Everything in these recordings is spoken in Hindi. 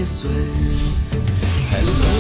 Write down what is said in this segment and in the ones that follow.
भुवनेश्वर हेलो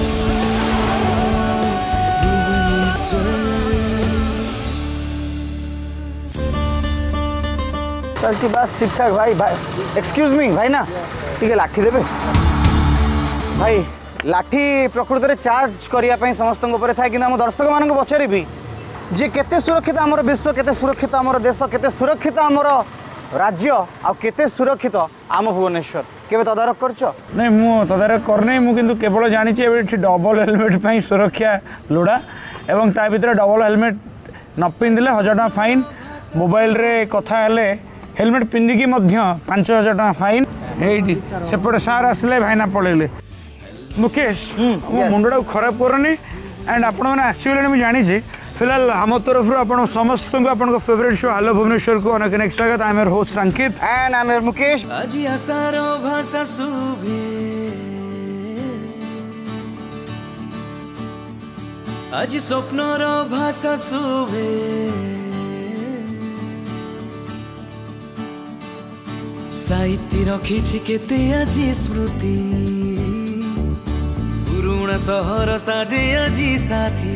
चलची बस ठीक ठाक भाई भाई एक्सक्यूज मी भाई ना टिके लाठी देबे भाई लाठी प्रकृत में चार्ज करने समस्त थाए कि दर्शक मान पचारि भी जे केते सुरक्षित आमर विश्व केते सुरक्षित आमर देश केते सुरक्षित आमर राज्य आ केते सुरक्षित आम भुवनेश्वर केबे तदारक करछ नहीं मु तदारक करने मु किंतु केवल जानी डबल हेलमेट पर सुरक्षा लोड़ा एवं ता भीतर डबल हेलमेट न पिंधिले 1000 टका फाइन मोबाइल रे कथा हेले हेलमेट पिंधिकी 5000 टका फाइन एठी सेपटे सार आसले भाईना पळेले मुकेश मो मुंडा खराब करनी एंड आपण मैंने आसगले मुझे जानी फिलहाल आम तरफ आप समस्त को फेवरेट शो हेलो भुवनेश्वर को अनेक स्वागत I am your host Ankit and I am your Mukesh आज आशार भाषा शुभे आज स्वप्नर भाषा शुभे साहित्य रखी केते आज स्मृति पुरुणा सहर साजे आजी साथी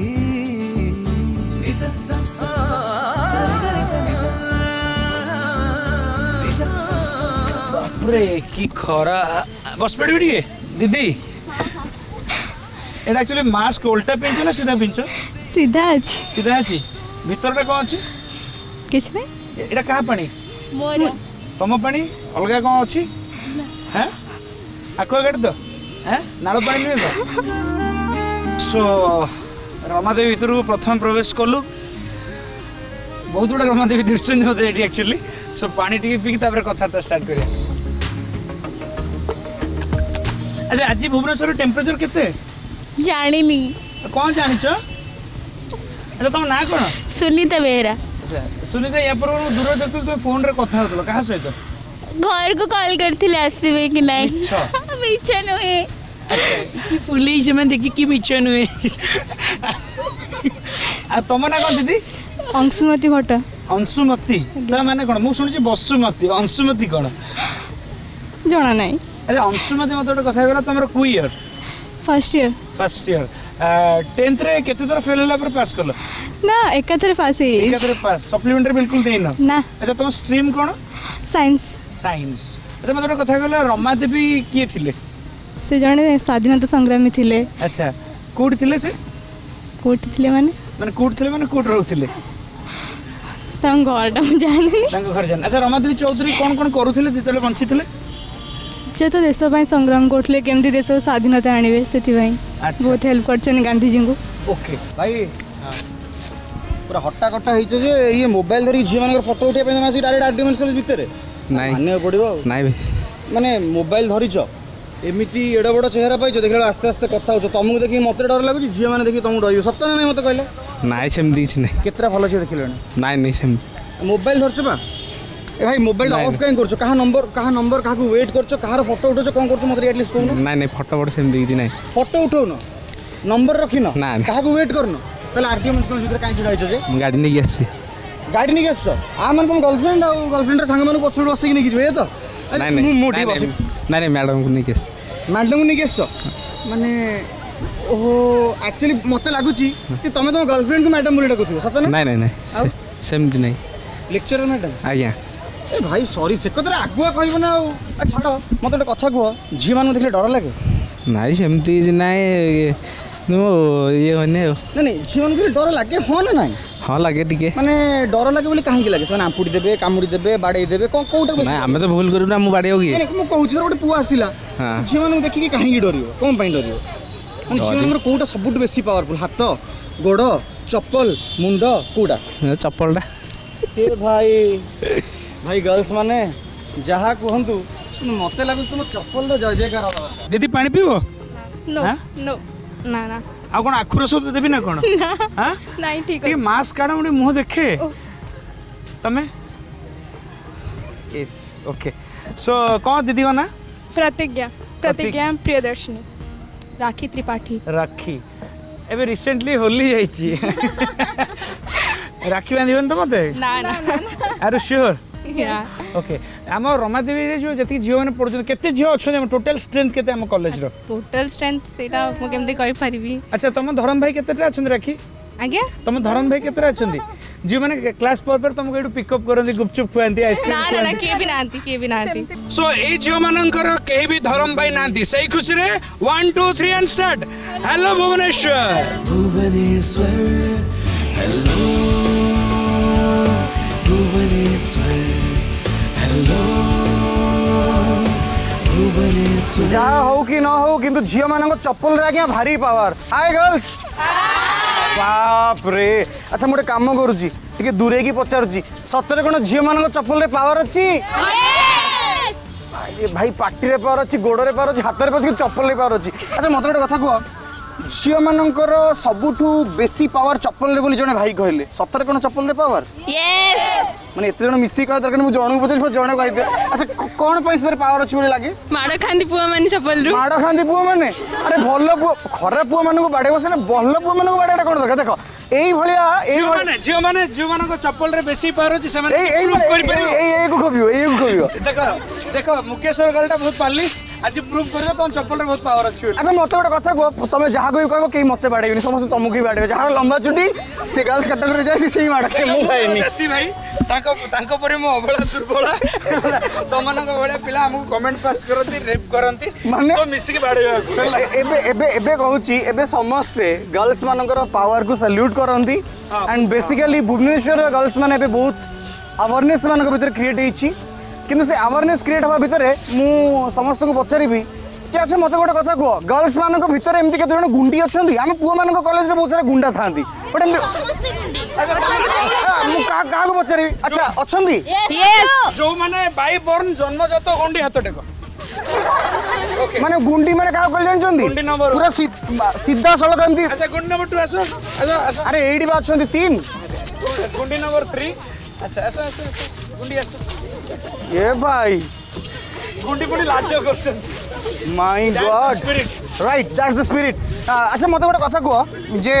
की खरा बस पड़े दीदी एटा एक्चुअली मास्क उल्टा पिंच ना सीधा पिंच सीधा अछि सीधा अछि भीतर कौन अच्छी किछ नहीं एटा कहाँ पानी मोर तुम पानी अलग कौन अच्छी हैं आक्वागार्ड तो हैं नाल पानी नहीं तो सो रमादेवी भर प्रथम प्रवेश कलु बहुत गुड़ा रमादेवी दृश्य होते ये एक्चुअली सो पानी टी पी कथा स्टार्ट करिया अच्छा आज भुवनेश्वर टेम्परेचर केते जानिनी कौन जानिछ अच्छा तुम ना कौन सुनीता बेहरा अच्छा सुनीता या पर दूर देखु तुम फोन रे कथा होतलो कहा सहित घर को कॉल करथिले आसीबे कि नहीं मिछ नहे अच्छा पुलिस में देखी कि मिछ नुए आ तुम ना कौन दीदी अंशुमती भट्ट अंशुमती ता माने कोन मु सुनिछि बसुमती अंशुमती कोन जाना नहीं अच्छा अंशुमती मत गोटे कथा गला तुमर कु ईयर फर्स्ट ईयर 10th रे केते तरह फेल होला पर पास करलो ना एकाथरे पास है एकाथरे पास सप्लीमेंटरी बिल्कुल देइनो ना अच्छा तुम स्ट्रीम कोन साइंस साइंस अच्छा मत गोटे कथा गला रमा देवी किए थिले से जने स्वाधीनता संग्रामी थिले अच्छा कोड थिले से कोट थिले माने कोड थिले माने कोड रहउथिले तम घरटा जानी घर जान अच्छा रमादेवी चौधरी कौन कौन करुले जिते बंची थे जे तो देश संग्राम करते केमती देश स्वाधीनता आणवे से बहुत हेल्प कर गांधीजी को ओके भाई पूरा हट्टा कट्टा हो ये मोबाइल धरी झील मान फोटो उठे डायरेक्ट आर्ग्यूमेंट कर भितर मानने पड़ो माने मोबाइल धरीच एमती एड बड़ चेहरा पाई देख आस्ते आस्ते कथा हो तुमको देखिए मत डर लगुच झील मैंने देखिए तुमको डर सत्य ना मत कहले नाई सेमती केतरा भल से देख नाई नहीं सेम मोबाइल धरछ बा ए भाई मोबाइल ऑफ काई करछ कहा नंबर कहा वेट करछ कहार फोटो उठछ कोन करछ मत एटलीस्ट कहू नाई नहीं फोटो फोटो सेमती किछ नहीं फोटो उठौ न नंबर रखिन कहा वेट करन तले आर्ग्यूमेंट कोन भीतर काई छिड़ाइछ जे गाड़ी नहीं आसी गाड़ी नहीं आछ आ मन तुम गर्लफ्रेंड आ गर्लफ्रेंड रे संग मन पछड़ बस कि नहीं किछ बे तो नहीं मोटी बस नहीं मैडम को नहीं केस मैडम को नहीं केस माने ओहो एक्चुअली मत लगुची जे तमे तुम गर्लफ्रेंड को मैडम बोली डाकुथि सत ना नहीं नहीं सेमती नहीं लेक्चरर मैडम आज्ञा ए भाई सॉरी से कतरा आगुआ कहबो ना आ छाड़ मत गोटे कथा कह झी मान देखले डर लागे नाई सेमती नाई ये होने नहीं नहीं झी मान देखले डर लागे हो ना नहीं हाँ लगे टिके माने डर लागे बोली काहे लागे से आंपुड़ी देबे कामुड़ी देबे बाडे देबे कोटा ना हमें तो भूल करू ना मु बाडे होगी नहीं मु कहू गोटे पुआ आसिला झी मान देखि काहे डरियो कोन पई डरियो माने झी मान कोटा सबुट बेसी पावरफुल हाथ गोड़ चप्पल मुंड कोटा चप्पलटा ए भाई गर्ल्स माने जहा कहंतु मते लागु तुम चप्पल रो जय जयकार होला दीदी पानी पीबो नो नो ना ना आ कोन आखुरस देबी ना कोन हां नहीं ठीक है मास्क काढा मुडी मुंह देखे तमे यस ओके सो कौन दीदी को ना प्रतिज्ञा प्रियदर्शनी राखी त्रिपाठी राखी एबे रिसेंटली होली जाईची राखी बांधिबन तो मते ना ना आर श्योर या ओके आम रमादेवी जो जी झील मैंने पढ़ुं केते झील अच्छा टोटल स्ट्रेंथ केते आम कॉलेज रो टोटल स्ट्रेंथ सेटा मु केमते कहि परिबी अच्छा तुम धरम भाई केतेटा अछन राखी आज्ञा तुम धरम भाई केतेटा अछन जी मैंने क्लास पर तुमको एटू पिकअप करंती गुपचुप खुआंती आइसक्रीम ना ना के भी नांती सो ए झील मानकर केही भी धरम भाई नांती सही खुशी रे 1 2 3 and start hello Bhubaneswar Bhubaneswar hello Bhubaneswar hello Bhubaneswar जहाँ हो कि न हो किंतु झील मान चप्पल रे आज्ञा भारी पावर हाय गर्ल्स बाप रे अच्छा मोटे काम करुची टिके दूरे की पचारुची सतरे कोन झील मान चप्पल रे पावर अछि भाई पार्टी रे पावर अछि गोड़ रे पावर अछि हाथ रे पावर अछि चप्पल रे पावर अछि अच्छा मत गोटे कथा कह झील मानकर सबुठू बेसी पावर चप्पल रे बोली जने भाई कहले सतरे कोन चप्पल रे पावर यस माने एते जण मिसी कह दरकार मु जणू पचार जणे कहि दे अच्छा कोन पैसा रे पावर अछि बोली लागे माड़ खांदी पुआ माने चप्पल रू माड़ खांदी पुआ माने अरे भल्लो पुआ खरा पुआ मानको बाडे बसे ना भल्लो पुआ मानको बाडे कोन दरकार देखो एई भलिया एई माने झियो मानको चप्पल रे बेसी पावर अछि से माने प्रूफ करि परिबो एई को खबियो देखो मुकेश गलटा बहुत पालिस आज प्रूफ करबो तोन चप्पल रे बहुत पावर अछि अच्छा मते गोटे कथा को तमे जहा कोइ कहबो के मते बाडेबनी समस्त तमु के बाडेबे जहा लंबा चुटी से गर्ल्स कैटेगरी रे जाय से माडा के मु खाइनी सती भाई ताको परे मो अबळा दुर्बळा तमनक बळा पिला हमु कमेंट पास करती रेप करती माने तो मिसी के बाडे एबे कहूची एबे समस्ते गर्ल्स मानकर पावर को सल्यूट करती एंड बेसिकली भुवनेश्वर गर्ल्स माने एबे बहुत अवेयरनेस मानक भीतर क्रिएट हेची किंतु से अवेयरनेस क्रिएट हवा भीतर मु समस्त को पचारिबी अच्छा मत गोटे कथा कह गर्ल्स मान भीतर एमती केते जण गुंडी अच्छी आम पुआ मान कॉलेज में बहुत सारा गुंडा था बट क्या पचारि अच्छा अच्छा जो माने बाई बोर्न जन्मजात गुंडी हाथ टेक माने गुंडी माने का कहल जानछंती गुंडी नंबर पूरा सीधा सड़क एमती अच्छा गुंडी नंबर 2 आसो अरे एडी बा अच्छी 3 गुंडी नंबर 3 अच्छा आसो आसो गुंडी आसो ये भाई गुंडी गुंडी लाज करछंती my god right that's the spirit अच्छा मत गोटे कथा कह जे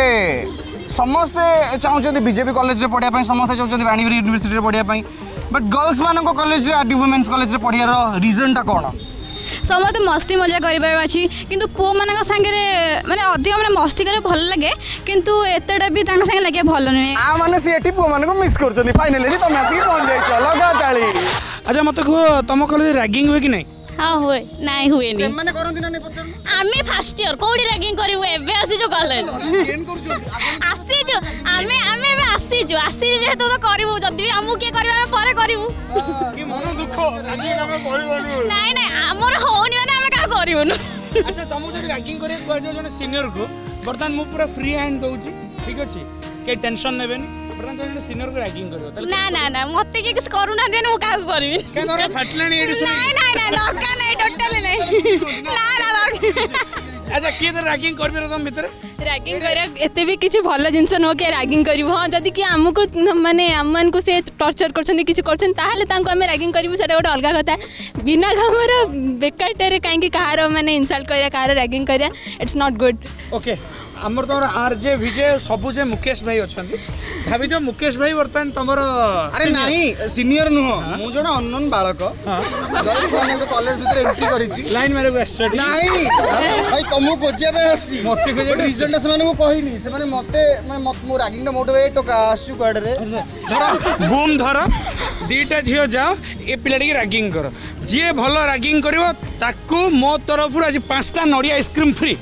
समस्ते चाहते बीजेपी कॉलेज रे पढ़िया समस्ते चाहते बाणीविहारी यूनिवर्सिटी रे पढ़िया बट गर्ल्स मान कॉलेज रे वुमेन्स कॉलेज रे पढ़ियार रीजन टा कौन समस्त मस्ती मजा करें अच्छी किंतु पुओ मान सागे माने अधिक मैंने मस्ती करे भल लगे किंतु एतटा भी सागे लगे भल नुहे आ माने से एठी पुओ मान को मिस करछनी फाइनली तुम आसी पहुंच जाइछ लगा ताली अच्छा मत कह तुम कॉलेज रैगिंग हुए कि नहीं हाँ हुए नाई हुए नहीं माने करंती ना नहीं पछन आमे फर्स्ट ईयर कोडी रैगिंग करिवो एबे आसी जो कॉलेज गेन करछु आसी जो आमे आसी जो जे तो करिवो जदी हमु के करबा हम परे करिवो की मन दुख रैगिंग हम करबानु नहीं हमर होनी माने हम का करिवनु अच्छा तुम जो रैगिंग करे को जने सीनियर को बर्तमान मु पूरा फ्री हैंड दोउची ठीक अछि के टेंशन नेबेनी बर्तमान जो सीनियर को रैगिंग करिवो ना ना ना मते के किछ करू ना देन मु का करबी के तोरा फाटलानी एडी सुनी नहीं दरकार नहीं टोटली नहीं ना अच्छा किए तो रैगिंग करबे तुम भीतर रैगिंग करे एते भी किछि भल जिंस न के रैगिंग करिवो हां जदी कि हमको माने हमन को से टॉर्चर करछन किछि करछन ताहाले तांको हम रैगिंग करिवो सेटा गोटे अलग कथा बिना हमर बेकारटे काहे कि कहार माने इंसल्ट करिया कहार रैगिंग करिया इट्स नॉट गुड ओके आमर तुम आरजे विजय सबु जे मुकेश भाई अच्छा भाभी जो मुकेश भाई बर्तमान तुम अरे नहीं सीनियर नुह मु जण अननोन बालक गर्ल्स कॉलेज भीतर एंट्री करिछि लाइन मारे को स्टडी नहीं भाई तुमको खोजिया पे आसी मते खोजिया रीजन से माने को कहिनी से माने मते मो रैगिंग द मोटिवेट टका आसु क्वाड रे धर बूम धर दीटा झियो जाओ ए पिलाडी रैगिंग करो जे भलो रैगिंग करिवो ताकू मो तरफ आज 5टा नडिया आइसक्रीम फ्री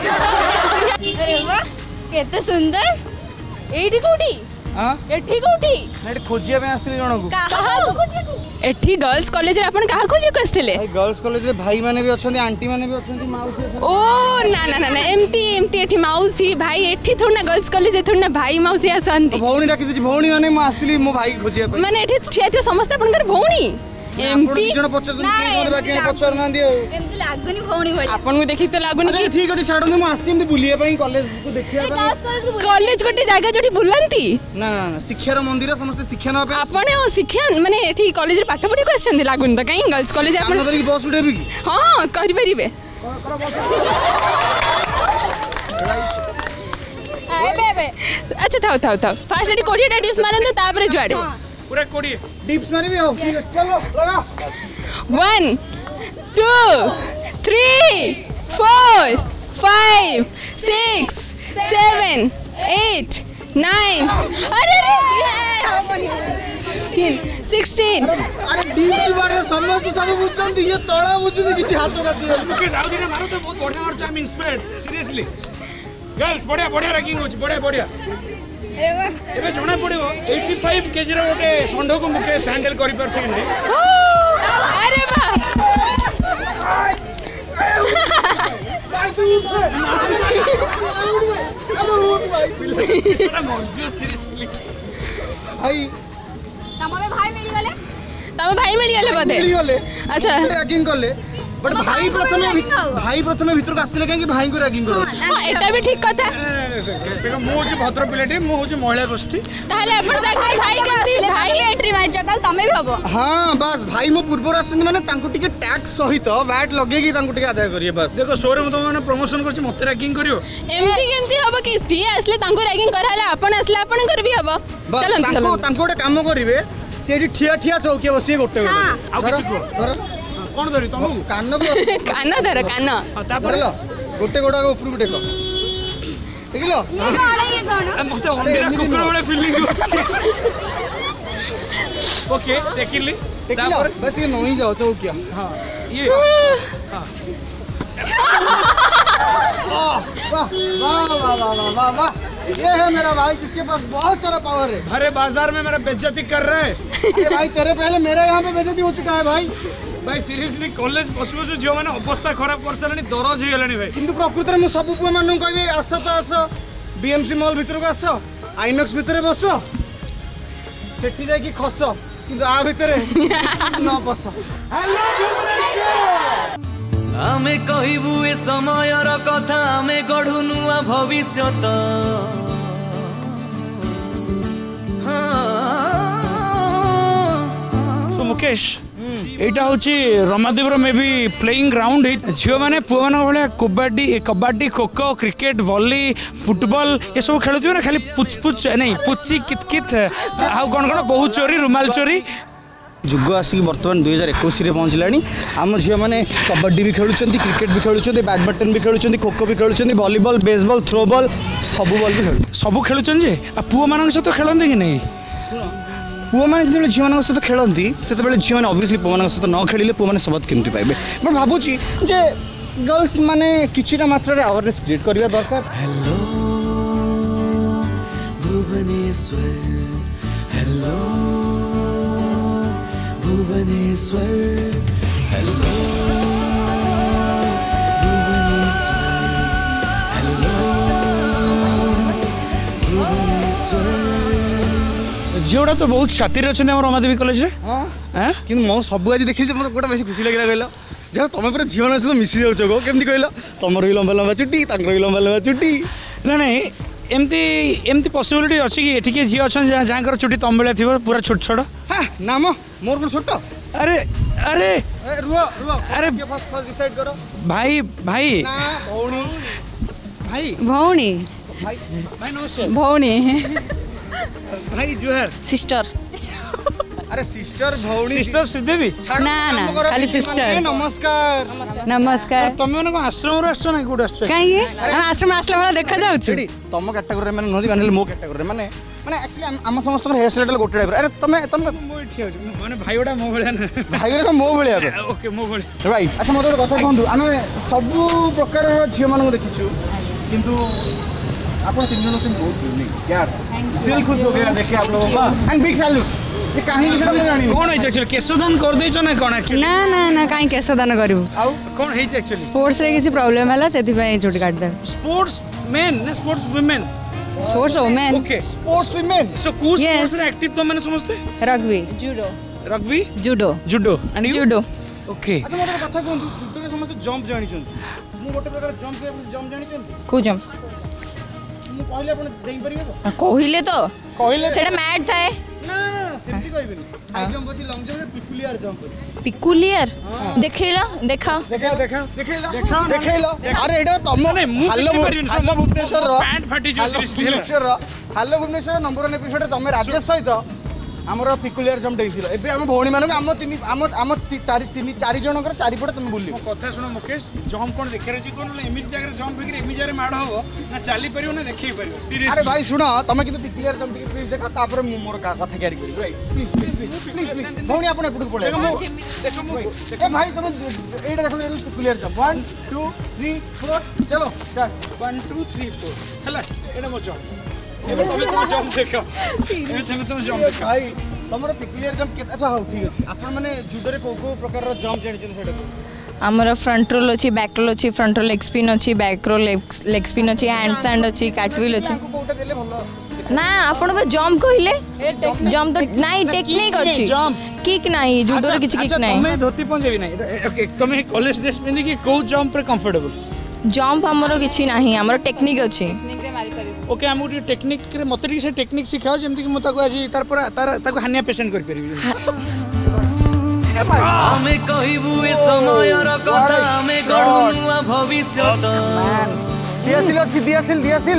अरे वाह केते सुंदर एठी कोठी हां एठी कोठी नेट खोजिया पे आस्थिले जण को कहा एठी गर्ल्स कॉलेज रे अपन कहा खोजे को आस्थिले भाई गर्ल्स कॉलेज रे भाई माने भी अछंती आंटी माने भी अछंती माउसी अछंती ओ ना ना ना एमती एठी माउसी भाई एठी थोड़ा गर्ल्स कॉलेज थोड़ा ना भाई माउसी आसंती भौणी डाकी दिछि भौणी माने म आस्थिली मो भाई खोजिया पे माने एठी ठिया थियो समस्त अपन भौणी एमती जण पचर दिन के बाकी पचर ना दियो एमती लागुनी भौणी भली अपन को देखि तो लागुनी अच्छा ठीक अछि छाडो म आसी एमती बुलिया पई कॉलेज को देखिया पई कॉलेज गोटे जगह जोटी बुलंती ना शिक्षार मंदिर समस्त शिक्षा न पे आपण शिक्षा माने एठी कॉलेज रे पाठ पढी को आछन लागुन त काई गर्ल्स कॉलेज आपण अपन बस उठेबी की हां करि परिबे अच्छा था फास्ट एटी कोडिया ड्यूस मारन तापर जुआडे पूरा 20 डिप्स मारी भी हो ठीक है चलो लगा 1 2 3 4 5 6 7 8 9 अरे 16 अरे डिप्स मारे समस्त सब बुझंती ये तळा बुझुनी किछि हाथ दाती मुकेश आउ दिन मारो तो बहुत बढ़िया मारछ I am inspired seriously girls बढ़िया बढ़िया रैंकिंग होची बढ़िया बढ़िया एबे जणा पड़िबो 85 केजी रो गोटे संढो को मुकेश हैंडल करि परछ कि नहीं अरे वाह भाई तममे भाई मिली गले तम भाई मिल गले बोधे मिली गले अच्छा रैगिंग करले बट भाई प्रथमे भीतर को आसिले काहे कि भाई को रैगिंग करो हां एटा भी ठीक कथा देखो मु होची भद्र पिलेटी मु होची महिला गोष्ठी ताहले आपण ताकर भाई केमती भाई एंट्री मार जाता तमे भी हबो हां बस भाई मो पूर्वर आछन माने तांको टिके टैक्स सहित वैट लगे कि तांको टिके आदाय करिए बस देखो शो रे तुम माने प्रमोशन करछि मते रैंकिंग करियो एमती केमती हबो कि सी आसले तांको रैगिंग कराले आपण आसले आपण कर भी हबो बस तांको गोटे काम करिवे सेठी ठिया ठिया चौकी बसी गोटे आ किछि को धर कोन धरि तुम कान को कान धर कान तापर गोटे गोटा को ऊपर टेको देखलो ये कौन मते अंडा कुकुर वाला फीलिंग ओके देखिली देखलो बस ये नई जाओ चौकिया हां ये वाह वाह वाह वाह वाह वाह ये है मेरा भाई जिसके पास बहुत सारा पावर है अरे बाजार में मेरा बेइज्जती कर रहा है अरे भाई तेरे पहले मेरे यहाँ पे बेइज्जती हो चुका है भाई भाई सीरियसली कॉलेज पशु जो झियो माने अवस्था खराब कर सारणी दरज हो गलानी भाई किंतु प्रकृत में सब पुआ मानू कहबे आस तो आस बीएमसी मॉल भीतर को आस आइनॉक्स भीतर बस सेठी जाई कि खस किंतु आ भीतर न बस आमे कहिबु ए समयर कथा आमे गढ़ु नुआ भविष्यत सो मुकेश एटा होची रमादेवर मे बी प्लेइंग ग्राउंड झियो माने पुआ माने भले kabaddi kho kho cricket volley football ये सब खेलुथिबे ना खाली पुच नहीं पुची कित आ कोन कोन बहुत चोरी रुमाल चोरी जुग आसिक बर्तमान 2021 रे पहुँचलानी आम झील मैंने कबड्डी भी खेलुं क्रिकेट भी खेलुं बैडमिंटन भी खेलुं खोखो भी खेलुं वॉलीबॉल बेसबॉल थ्रोबॉल सब बॉल भी सब खेलुं जे पुआ मान सहित खेलते कि नहीं पुआ मैंने जो झील मान सहित खेलती से झील मैंने ऑब्वियसली पुआ मान सहित न खेलिले पुआ मैंने सबक केमती पाइबे मैं भावुची जे गर्ल्स माने किछिटा मात्रा अवेयरनेस क्रिएट करबा दरकार hello Bhubaneswar hello Bhubaneswar hello Bhubaneswar hello Bhubaneswar झीटा तो बहुत छाती अच्छे रमादेवी कॉलेज रे हाँ कि मो सब आज देखी मतलब गोटा बेस खुशी लगे कहल जहाँ तुम पूरा झील मान सहित मिसी जाऊच गो केमती कहल तुम भी लंबा लंबा चुटी भी लंबा लंबा चुटी ना नहीं एमती एमती पॉसिबिलिटी अच्छी कि एठी के झी अच्छा जहाँ चुटी तम बेला थी पूरा छोट छोट हाँ ना मो मोर को छोट अरे अरे रुआ रुआ अरे फर्स्ट डिसाइड करो भाई भाई ना भौणी भाई भौणी भाई भाई नमस्कार भौणी भाई जुहर सिस्टर अरे सिस्टर भौणी सिस्टर श्रीदेवी ना ना खाली सिस्टर नमस्कार नमस्कार तुम मैंने आश्रम आसो ना कौट आस कहीं आश्रम आसला वाला देखा जाउछु तुम कैटेगरी माने नदी माने मो कैटेगरी माने माने एक्चुअली आम समस्त हेयर स्टाइल गोटे टाइप अरे तुम तुम माने भाई गोटा मो भलिया ना भाई रे मो भलिया ओके मो भलिया राइट अच्छा मते कथा कहंतु आमे सब प्रकार झियो मानक देखिछु किंतु आपण तीन जन से बहुत यूनिक यार दिल खुश हो गया देखे आप लोगों को एंड बिग सैल्यूट जे काहे कि सेटा मैं जानि कौन है एक्चुअली केशदान कर देछ ना कौन एक्चुअली ना ना ना कहीं केस दान करू आउ कौन है एक्चुअली स्पोर्ट्स रे किसी प्रॉब्लम हला सेति पई छुटी काट दे स्पोर्ट्स मेन ना sports women sports women okay sports women so कू Yes. स्पोर्ट्स रे एक्टिव तो मैंने समझते rugby judo rugby judo judo and you judo okay अच्छा मते कथा कहंतु जुडो रे समस्त जंप जानि छन मु गोटे प्रकार जंप जानि छन कुजम मु कहले आपण देई परिबे कहिले तो कहले सेटा मैट थाए ना सेमती कहबेनी हाई जंप अछि लॉन्ग जंप रे पिकुलियर जंप अछि पिकुलियर देखैला देखा देखा देखा देखेला अरे एटा तम नहीं, मु हालो देखि परिबेनी, हालो भुवनेश्वर रो पैंट फाटी जो हालो सीरियसली भुवनेश्वर रो हालो भुवनेश्वर नंबर 1 एपिसोड तमे राजेश सहित आमर पिकुलियर जम्प देइसिल एबे हम भौणी मानक आम तीन आम चारि जनकर चारिपटे तुम बुली कथा सुन मुकेश जम्प कोन देखे रे कोन एमिति जगह जम्प हेकि एमिति जगह माड हो ना चली परियो ना देखि परियो सीरियसली अरे भाई सुन तमे किंतु पिकुलियर जम्प के प्लीज देखा तापर मोर कथा क्यारी करी राइट प्लीज भौणी आपण एपटु पळे देखो ए भाई तुम एटा देखो पिकुलियर जम्प 1 2 3 4 चलो स्टार्ट 1 2 3 4 हला एटा मो जम्प एबे तुम जम्प देखो एबे तुम जम्प देखो भाई तमरो पिकुलियर जम्प केत अच्छा हो ठीक अछि आपण माने जुडो रे को प्रकार रो जम्प जानि छै सेटा आमर फ्रंट रोल अच्छी बैक रोल अच्छी फ्रंट रोल लेग स्पिन अच्छी बैक रोल लेग स्पिन अच्छी हैंड स्टैंड अच्छी कार्टविल अच्छी ना आपण बा जंप कहले जंप तो नाही टेक्निक अच्छी किक नाही जुडो रे किछ किक नाही तमे धोती पंजाबी नाही तमे कॉलेज ड्रेस पिंदी कि को जंप रे कंफर्टेबल जंप हमरो किछ नाही हमरो टेक्निक अच्छी ओके हम टेक्निक रे मते से टेक्निक सिखाओ जेमति कि मता को आज तार पर ताको हानिया पेशेंट कर परबी आमे कहिबु ए समयर कथा आमे गढु नुआ भविष्य दियासिल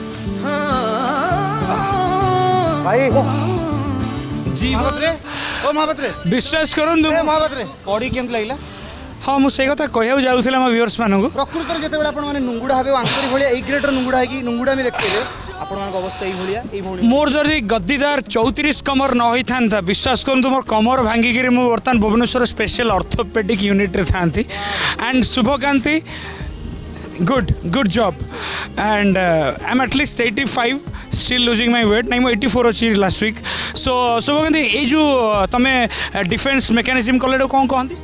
भाई जीवन रे ओ महाबत्रे विश्वास करन ए महाबत्रे पड़ी केम लागला हाँ मुझे से कथा कहू जाऊला मो व्यूअर्स मानू प्रकृत जिते आपण माने नुंगुडा हेबे आंकरी भलिया ए ग्रेडर नुंगुडा है कि नुंगुडा में देखते आपण मान अवस्था एई भलिया एई भौणी मोर जरी गद्दीदार 34 कमर न होई था विश्वास करन मोर कमर भांगी गिरी मु वर्तमान भुवनेश्वर स्पेशल ऑर्थोपेडिक यूनिट रे थांती एंड Shubhakanti good job and I'm at least 85 still losing my weight नहीं 84 अच्छी last week so शुभकांति ए जो तमे डिफेंस मैकेनिज्म कले कौन कहती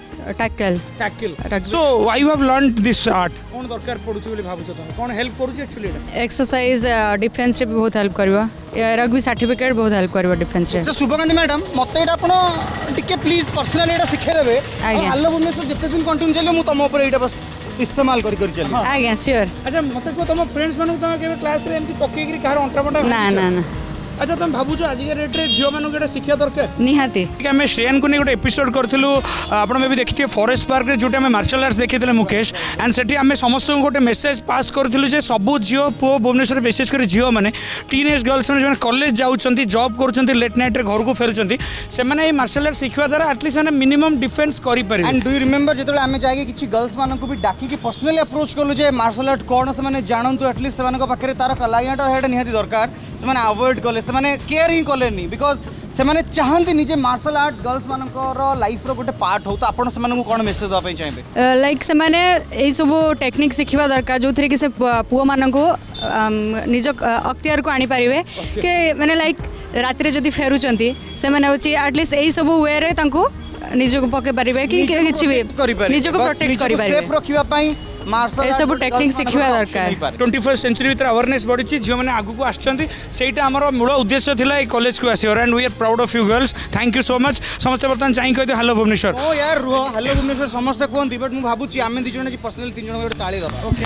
tackle so why you have learned this art कौन दरकार पड़ुची बोली भाबुछ तमे कौन हेल्प करूची एक्चुअली एक्सरसाइज डिफेंस रे भी बहुत हेल्प करबा यार भी सर्टिफिकेट बहुत हेल्प करबा डिफेंस रे तो शुभकांति मैडम मते एटा आपण टिके प्लीज पर्सनली एटा सिखे देबे आलो भुवनेश्वर जते दिन कंटिन्यू चले मु तम ऊपर एटा बस इस्तेमाल करी चली आज्ञा श्योर अच्छा मते को तुम फ्रेंड्स मानु तमे केबे क्लास रे एमती पक्के गिरी कार अंटा बंटा ना अच्छा तुम भावुच आज रेट रे झील मानक एटा शिक्षा दरकार निहाती आम श्रेयन को नहीं गोटे एपिसोड करूँ आप देखिए फॉरेस्ट पार्क रे जोटे मार्शल आर्ट्स देखी मुकेश एंड से आम समस्त गोटे मेसेज पास करूँ सबू झील पुओ भुवनेश्वर विशेषकर झील मैंने टीनेज गर्ल्स मैंने कॉलेज जाऊँच जॉब कर लेट नाइट रे घर को फेरुंट से मार्शल आर्ट शिखा द्वारा एटलिस्ट मैंने मिनिमम डिफेंस करें एंड डू यू रिमेंबर जो आम जाए कि गर्ल्स मानक भी डाकी पर्सनली अप्रोच कलु जे मार्शल आर्ट कौन से जानतु एटलिस्ट से पाखे तार कलाइटा निहाती दरकार से अवॉइड कले से केयर ही कलेनी बिकज से माने चाहती निजे मार्शल आर्ट गर्ल्स मानकर लाइफ रो गोटे पार्ट हो तो आपण से मानक कोन मेसेज दवा पई चाहिबे लाइक से माने ए सब टेक्निक सिखिबा दरकार जो थरे कि से पुओ मानक निज अख्तियार को आनी पारिबे के माने लाइक रात्रि जदी फेरुचंती से माने होची एटलीस्ट ए सब वे रे तांको निज को पके पारिबे कि किछि भी निज को प्रोटेक्ट करि पारिबे सेफ रखिबा पई ए सब टेक्निक सिखिबा दरकार 21st सेंचुरी भीतर अवेयरनेस बढ़ी झील मैंने आगु को आसटा आमर मूल उद्देश्य था ये कॉलेज को आसवर and we are proud of you girls thank you so much समस्त बर्तमान चाहिए कहते हेलो भुवनेश्वर ओ यार रुह हेलो भुवनेश्वर समस्त कहती बट मुझे भावुची आम दी जन पर्सनली 3 जन गोटे ताली दबा okay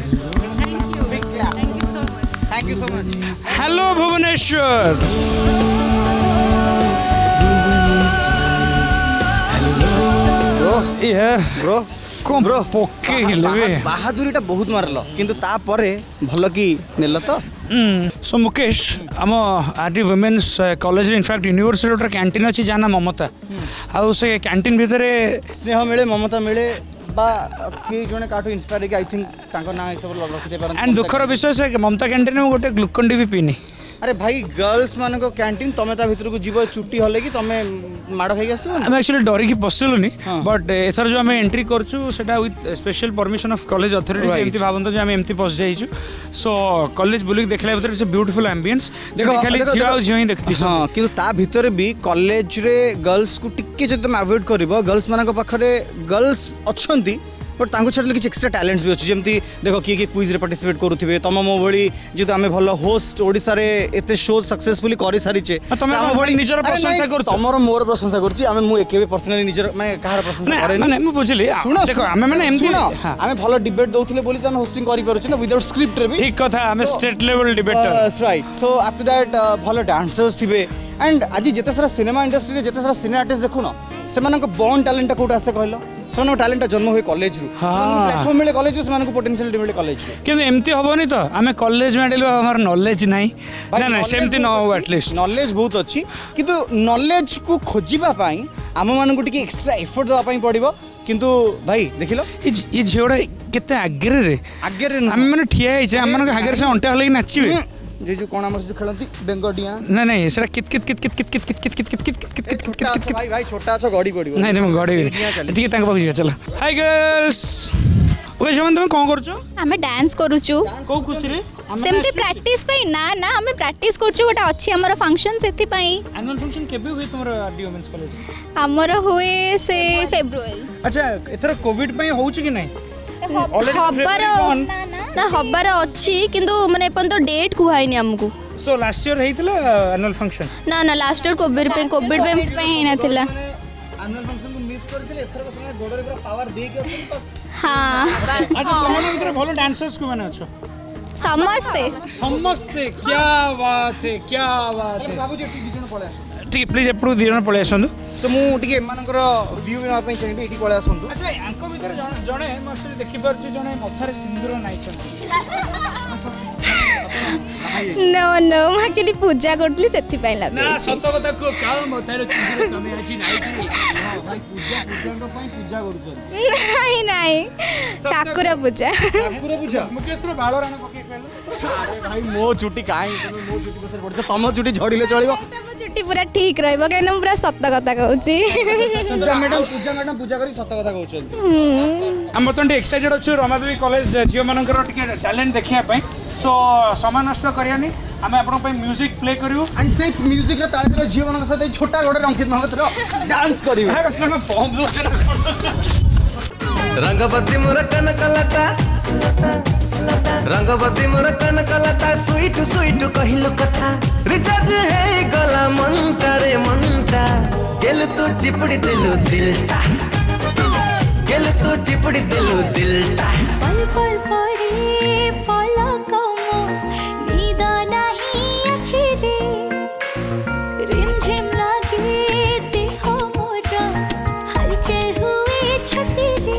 thank you so much hello Bhubaneswar bro कौन ब्रो पोके हिलबे बहादुरीटा बहुत मारल किंतु ता परे भल की नेल तो सो मुकेश आम RD women's college in fact university गोटे कैंटीन अच्छी जाना ममता आउ से कैंटीन भितर स्नेह मिले ममता मिले बा के जने काटो इंस्पायर आई थिंक तांको ना ए सब रखते पारन एंड दुखर विषय से ममता कैंटीन में गोटे ग्लूकन डी भी पीनी अरे भाई गर्ल्स मान को कैंटीन तमे ता भीतर को जीव चुट्टी हले कि तमे माड़ खाई आसो हम एक्चुअली डरी की पसलुनी बट एथर जो हम एंट्री करछु सेटा with special permission of college authority एमती भाबंत जे हम एमती पस जाइछु सो कॉलेज बुलिक देखला भीतर इट्स अ ब्यूटीफुल एम्बियंस देखो खाली झिया झिया ही देखती हां किंतु ता भीतर भी कॉलेज रे गर्ल्स को टिके जे तुम अवॉइड करबो गर्ल्स मान को पाखरे गर्ल्स अछंती बट तांको छाड़ले किछ एक्स्ट्रा टैलेंट्स भी अछि जेमती देखो किए कि क्विज रे पार्टिसिपेट करूथिबे तम मो भली जेतो आमे भलो होस्ट ओडिसा रे एते शो सक्सेसफुली करि सारिचे तम भली निजर प्रशंसा करछु तमरो मोर प्रशंसा करछि आमे मु एकेबे पर्सनली निजर माने कहार प्रशंसा करे माने मु बुझिली देखो आमे माने एमती आमे भलो डिबेट दउथिले बोली त आमे होस्टिंग करि परछु ना विदाउट स्क्रिप्ट रे भी ठीक कथा आमे state level debater right so after that भलो डांसर्स थिबे एंड आज जेते सारा सिनेमा इंडस्ट्री रे जेते सारा सिने आर्टिस्ट देखु न सेमानक बॉर्न टैलेंट कोड आसे कहलो ସେମାନେ टैलेंट जन्म हुए कॉलेज रु प्लेटफॉर्म मिले कॉलेज से पोटेंशियल मिले कॉलेज किंतु एमती हबनी तो आमे कॉलेज में डेलु हमर नॉलेज नाही ना सेमती न हो एटलीस्ट नॉलेज बहुत अच्छी किंतु नॉलेज को खोजिबा पई आम मानकु टिके एक्स्ट्रा एफर्ट दवा पई पड़िबो किंतु भाई देखिलो ई झियोडा केते आगरे रे हम माने ठिया हिचे हम माने आगरे से अंटा हले नाचिबे जे जो कोन हमर जो खेलंती बेंगडिया ना नहीं सेटा कित कित कित कित कित कित कित कित कित कित कित कित कित कित भाई भाई छोटा छ गडी पड़िबो नहीं नहीं गडी ठीक है तांका पाखु चलो हाय गर्ल्स ओए जमन तुम कोन करछो हमें डांस करूछु को खुशी रे सेमती प्रैक्टिस पई ना ना हमें प्रैक्टिस करछु गोटा अछि हमर फंक्शन सेति पई एनुअल फंक्शन केबे हुए तुमर आरडी वुमेन्स कॉलेज हमर हुए से फेब्रुआरी अच्छा एथर कोविड पई होउछ कि नहीं हबार अच्छी किंतु माने अपन तो डेट कुहाइनी हमको सो लास्ट ईयर हेइतला एनुअल फंक्शन ना ना लास्ट ईयर कोविड पे ही नथिला एनुअल फंक्शन को मिस करथिले एथर को समय गोडरे पूरा पावर दे के अछि बस हां अच्छा तुमने इधर भलो डांसर्स को माने अछो समस्ते क्या बात है बाबू जी टी जण पळे ठीक प्लीज एपडू दिरण पळे आसंदु सो मु टिके मानकर व्यू ना पई चाहिए एटी पळे आसंदु अच्छा आंको भीतर जणे मस्ते देखि परछि जणे मथारे सिंदूर नाइ छथि नो नो माकेली पूजा करतली सेति पई लागे ना सत कथा को काल मथारे सिंदूर तमे आछि नाइ छी भाई पूजा पूजा पई पूजा करूछ नहीं नहीं ठाकुर पूजा मुकेश रो बालो राणा पके कहलो अरे भाई मो चुटी काई तमे मो चुटी पछर पड़छ तम चुटी झड़िले चलिबो चुट्टी पूरा ठीक रहइबो काहे ना पूरा सत्य कथा कहउची पूजा मैडम पूजा करी सत्य कथा कहउछन हम बतन एक्साइटेड अछु रमादेवी कॉलेज जियो मानकर टिके टैलेंट देखिया पई सो समय नष्ट करियानी हमें आपन पई म्यूजिक प्ले करियो एंड से म्यूजिक रे ताळे रे जियो मानक साथे छोटा गोडे रंकित महत डांस करियो रंगबत्ती मोर कनकलता रंगबत्ती मोर कनकलता स्वीट स्वीट कहिलो कथा रिचार्ज हे गला मनटा रे मनटा गेल तू चिपड़ी दिलु दिलटा गेल तू चिपड़ी दिलु दिलटा पल पल पड़े पलकों नींद नहीं आखिरे रिमझिम लगे देह मोरा हलचल हुए छाती रे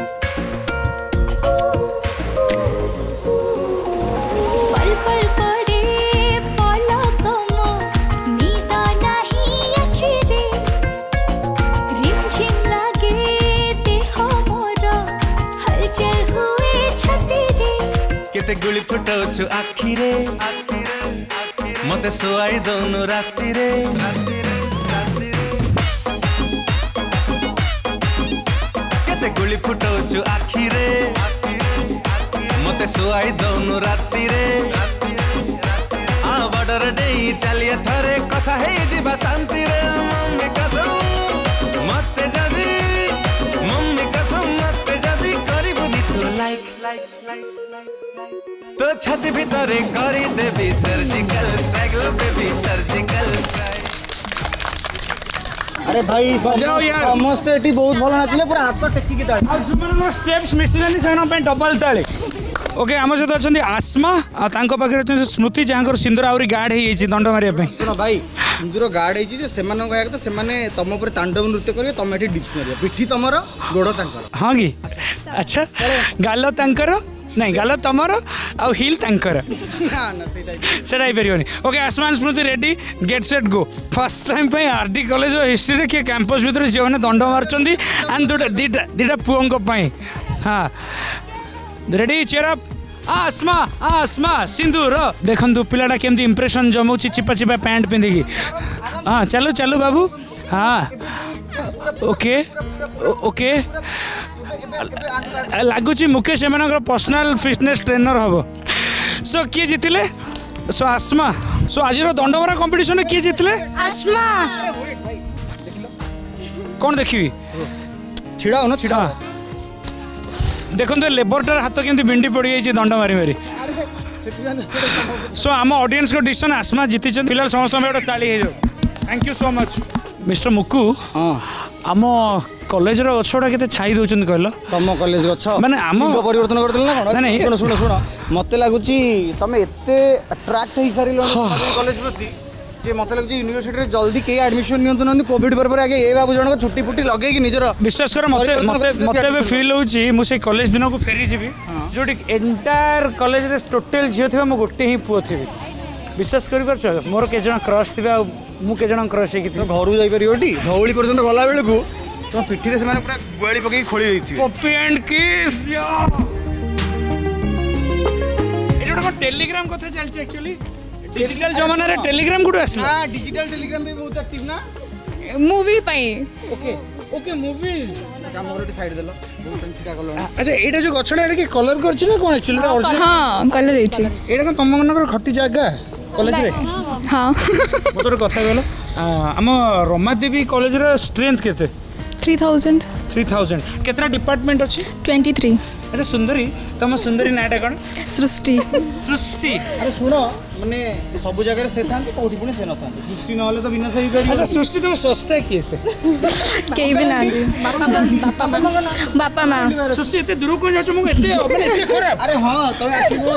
पल पल पड़े पलकों नींद नहीं आखिरे रिमझिम लगे देह मोरा हलचल हुए छाती रे केते गुली फुटाउछु आखी रे मते सोआई दोनु राती रे केते गुली फुटाउछु आखी रे मते सोआई दोनु राती रे आ बॉर्डर डेई चलिए थरे कथा हे जीवा शांति रे मम्मी कसम मते जदी करिबुनी तू लाइक तो छाती भीतर करी देवी surgical strike baby surgical strike अरे भाई बजाओ यार। समस्त एटी बहुत भलो नाचले पूरा हाथ टेकी के ताली आ जुमन स्टेप्स मिसिलानी सेना पे डबल ताली ओके आम सहित अच्छा आसमा आगे पाखे स्मृति जहाँ सिंदूर आहरी गाढ़ हो दंड मारे सुन भाई सिंदूर गार्ड है से कहते से तुम पर तांडव नृत्य करेंगे तुम ये डिप्स मार पिठी तुम गोड़ तांकर हाँ कि अच्छा गाल तांकर नहीं गाल तुमर आउ हिल तांकर सेटा ही परियोनी ओके आसमान Smruti ready get set go first time पे आरडी कॉलेज हिस्ट्री किए कैंपस भीतर झील मैंने दंड मार्चंती एंड दीटा पुओं हाँ रेडी चेयर अप आसमा आसमा सिंदूर देखु पिलाटा केमती इंप्रेशन जमाऊँ चिपा चिपा पैंट पिंधिकी हाँ चलो चलो बाबू हाँ ओके ओके लगुच मुकेश एम पर्सनाल फिटनेस ट्रेनर हम सो किए जीतिले सो आसमा सो आज दंडमरा कंपटीशन किए जीतिले आसमा कौन देखी छिड़ा हो ना छिड़ा देखो लेबरटार हाथ केमती बिंडी पड़ गई दंड मारी मारी सो आम ऑडियंस को डिसीजन आसमा जीति फिलहाल समस्त गोटे ताली हो thank you so much mister Muku आम कॉलेज गछटा केते छाई दउछन कहलो तम कॉलेज गछ माने आम परिवर्तन करदल ना कोन नहीं सुन सुन सुन मते लागुची तमे एते अट्रैक्ट होई सारी लो कॉलेज प्रति जे मत लगे यूनिवर्सिटी जल्दी के एडमिशन नियंतु ना कोविड पर आगे ए बाबू जन छुट्टी फुट्टी लगे निजर विश्वास कर मत फिल होची मु से कॉलेज दिन को फेरी जीवी जोटी एंटायर कॉलेज रे टोटल झियो थिबा मो गोटे ही पुओ थिबी विश्वास करि परछ मोर के जण क्रश थिबा मु के जण क्रश हे कि घर जाई परियोटी धौली पर्यंत गला बेले को तो पिठी रे से माने पूरा गुआली पकई खोली दैथि पप्पी एंड किस ए जोटा टेलीग्राम कथा चलछ एक्चुअली डिजिटल जमाना रे टेलीग्राम गुड आसी हां डिजिटल टेलीग्राम पे बहुत एक्टिव ना मूवी पई ओके ओके मूवीज काम मोर साइड देलो बहुत छिटा कलो अच्छा एटा जो गछडा एटा के कलर करछ ना कोन एक्चुअली ओरिजिनल हां कलर हेछि एटा कोन तम मनकर खटी जागा कॉलेज रे हां मोटर कथा कहलो हम रमा देवी कॉलेज रे स्ट्रेंथ केते 3000 केतना डिपार्टमेंट अछि 23 अच्छा सुंदरी तुम सुंदरी नाटा कौन सृष्टि अरे सुनो माने सब जगह से थांती कोठी पुणी से न थांती सृष्टि न होले तो विनाश होई करी अच्छा सृष्टि तुम सस्ता किए से केई भी नांदी बापा मां सृष्टि एते दूर को जाचो मु एते माने एते खराब अरे हां तुम अच्छी वो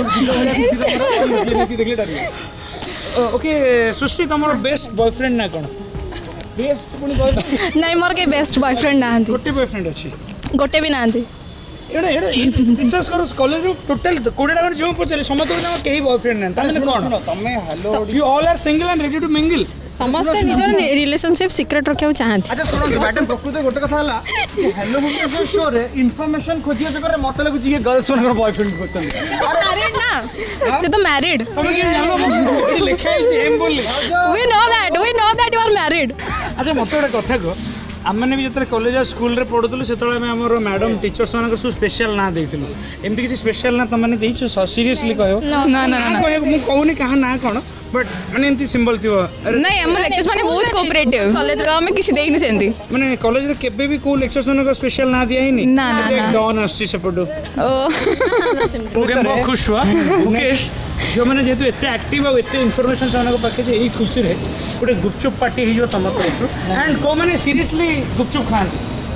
झिको देखले डरी ओके सृष्टि तुमरो बेस्ट बॉयफ्रेंड ना कोन बेस्ट पुणी बॉयफ्रेंड नहीं मोर के बेस्ट बॉयफ्रेंड नांदी गोटे बॉयफ्रेंड अछि गोटे भी नांदी एड़ा विश्वास करो कॉलेज टोटल 20 टाका जो पचले समस्त केही बॉयफ्रेंड नै तने कोन तमे hello you all are single and ready to mingle समस्त निजर रिलेशनशिप सीक्रेट रखियो चाहନ୍ତି अच्छा सुनो मैडम प्रकृति गोटे कथा हला हेलो भुवनेश्वर शो रे इन्फॉर्मेशन खोजिया जगह रे मत लागु जे गर्ल्स मनकर बॉयफ्रेंड करछन अरे मैरिड ना से तो मैरिड तुम के जानो एडी लिखा है एम बोली we know that you are married अच्छा मत गोटे कथा को आमने भी जो कॉलेज स्कूल रे पढ़ुलु से आमर मैडम टीचर्स मान सब स्पेशल ना देइथिलु एमती किसी स्पेशल ना तुम मैंने सीरियसली कहो ना ना मु कहूनी कहा ना कौन बट मैंने एमती सिंबल थियो नहीं हम लेक्चर्स माने बहुत कोऑपरेटिव कॉलेज का हमें किसी देई न सेंदी माने कॉलेज रे केबे भी को लेक्चर्स मान को स्पेशल ना दिया ही नहीं ना ना डॉन आसी सेपटो ओ ओके बहुत खुश हुआ मुकेश जो मैंने जेतु एते एक्टिव और एते इंफॉर्मेशन सामान को पाके जे एई खुशी रे गोटे गुपचुप पार्टी ही जो तम तरफ एंड को मैंने सीरियसली गुपचुप खान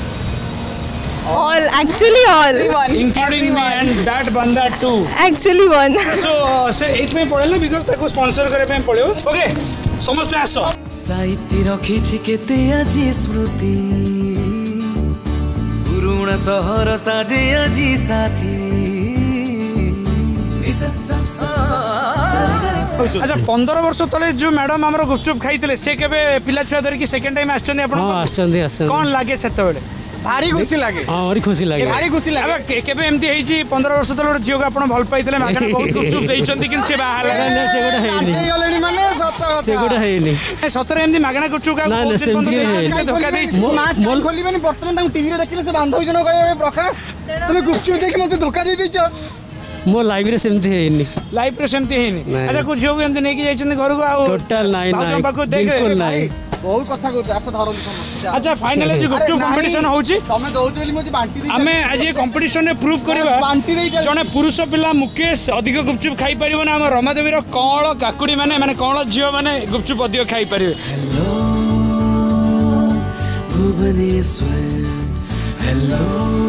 all including me and that banda too actually one so एत में पड़ेला बिकॉज़ ताको स्पॉन्सर करे पे पड़ियो ओके समस्त आसो साहित्य रखी छि केते आजी स्मृति पुरुणा सहर साजे आजी साथी अच्छा 15 वर्ष तले जो मैडम हमरो गुपचुप खाइतले से केबे पिला छुआ धर की सेकंड टाइम आछन आपण हां आछन कोन लागे सेते बेले भारी खुशी लागे हां भारी खुशी लागे भारी खुशी लागे केबे एमती हेई छी 15 वर्ष तले जियो का आपण भल पाइतले मागना बहुत गुपचुप देइछंती कि से बाहर ना से गोटा हेइनी जे गलेनी माने सत कथा से गोटा हेइनी सतरे एमती मागना गुपचुप का ना से धोखा देइछ मोल खोली माने वर्तमान ताऊ टीवी रे देखले से बांध होई जनो कहबे प्रकाश तुम गुपचुप देखि मते धोखा दे दिछ मो लाइव रे सेमती हेइनी लाइव रे सेमती हेइनी अच्छा कुछ हो एमती नै कि जाइछन घर को आ टोटल नाइन बिल्कुल नाही बहुत कथा को अच्छा धरन समझ अच्छा फाइनली जो गुपचुप कंपटीशन होउची तमे दउछ बोली मोजी बांटी दे हमें आज ये कंपटीशन में प्रूव करबा बांटी दे जने पुरुष पिला मुकेश अधिक गुपचुप खाई परिबो ना हम रमा देवी रो कौळ काकुडी माने कौळ जियो माने गुपचुप अधिक खाई परिबे hello Bhubaneswar hello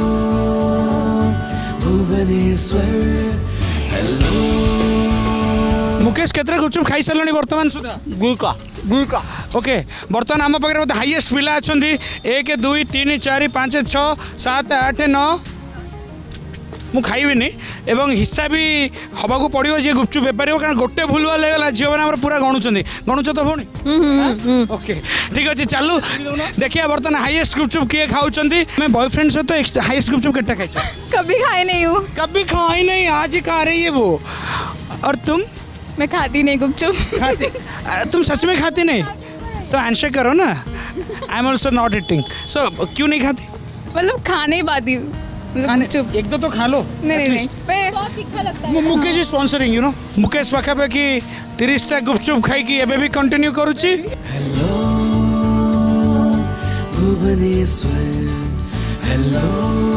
Bhubaneswar hello Mukesh केतरा गुपचुप खाई सरलनी वर्तमान सुधा गुका ओके बर्तमान आम पाखे मत हाईएस्ट पिला अच्छा 1 2 3 4 5 6 7 8 9 मु खाइबिनी एवं हिस्सा भी हवा को पड़ो जी गुपचुप बेपार कारण गोटे भूल भाल होगा झील मैंने पूरा गणुच तो भौणी ओके ठीक अच्छे चलू देखिए बर्तमान हाईएस्ट गुपचुप किए खाऊँ मैं बॉयफ्रेंड सहित हाईएस्ट गुपचुप कितना खाई कभी खाए नहीं हूँ कभी खाई नहीं आज ही खा रही है वो और तुम मैं खाती नहीं गुपचुप खाती तुम सच में खाती नहीं तो आंसर करो ना I am also not eating so क्यों नहीं खाती मतलब खाने ही पाती गुपचुप एक दो तो खा लो नहीं बहुत तीखा लगता है Mukesh is sponsoring you know Mukesh पाखापाखि 30टा गुपचुप खाई कि एबे भी कंटिन्यू करूची हेलो भुवनेश्वर हेलो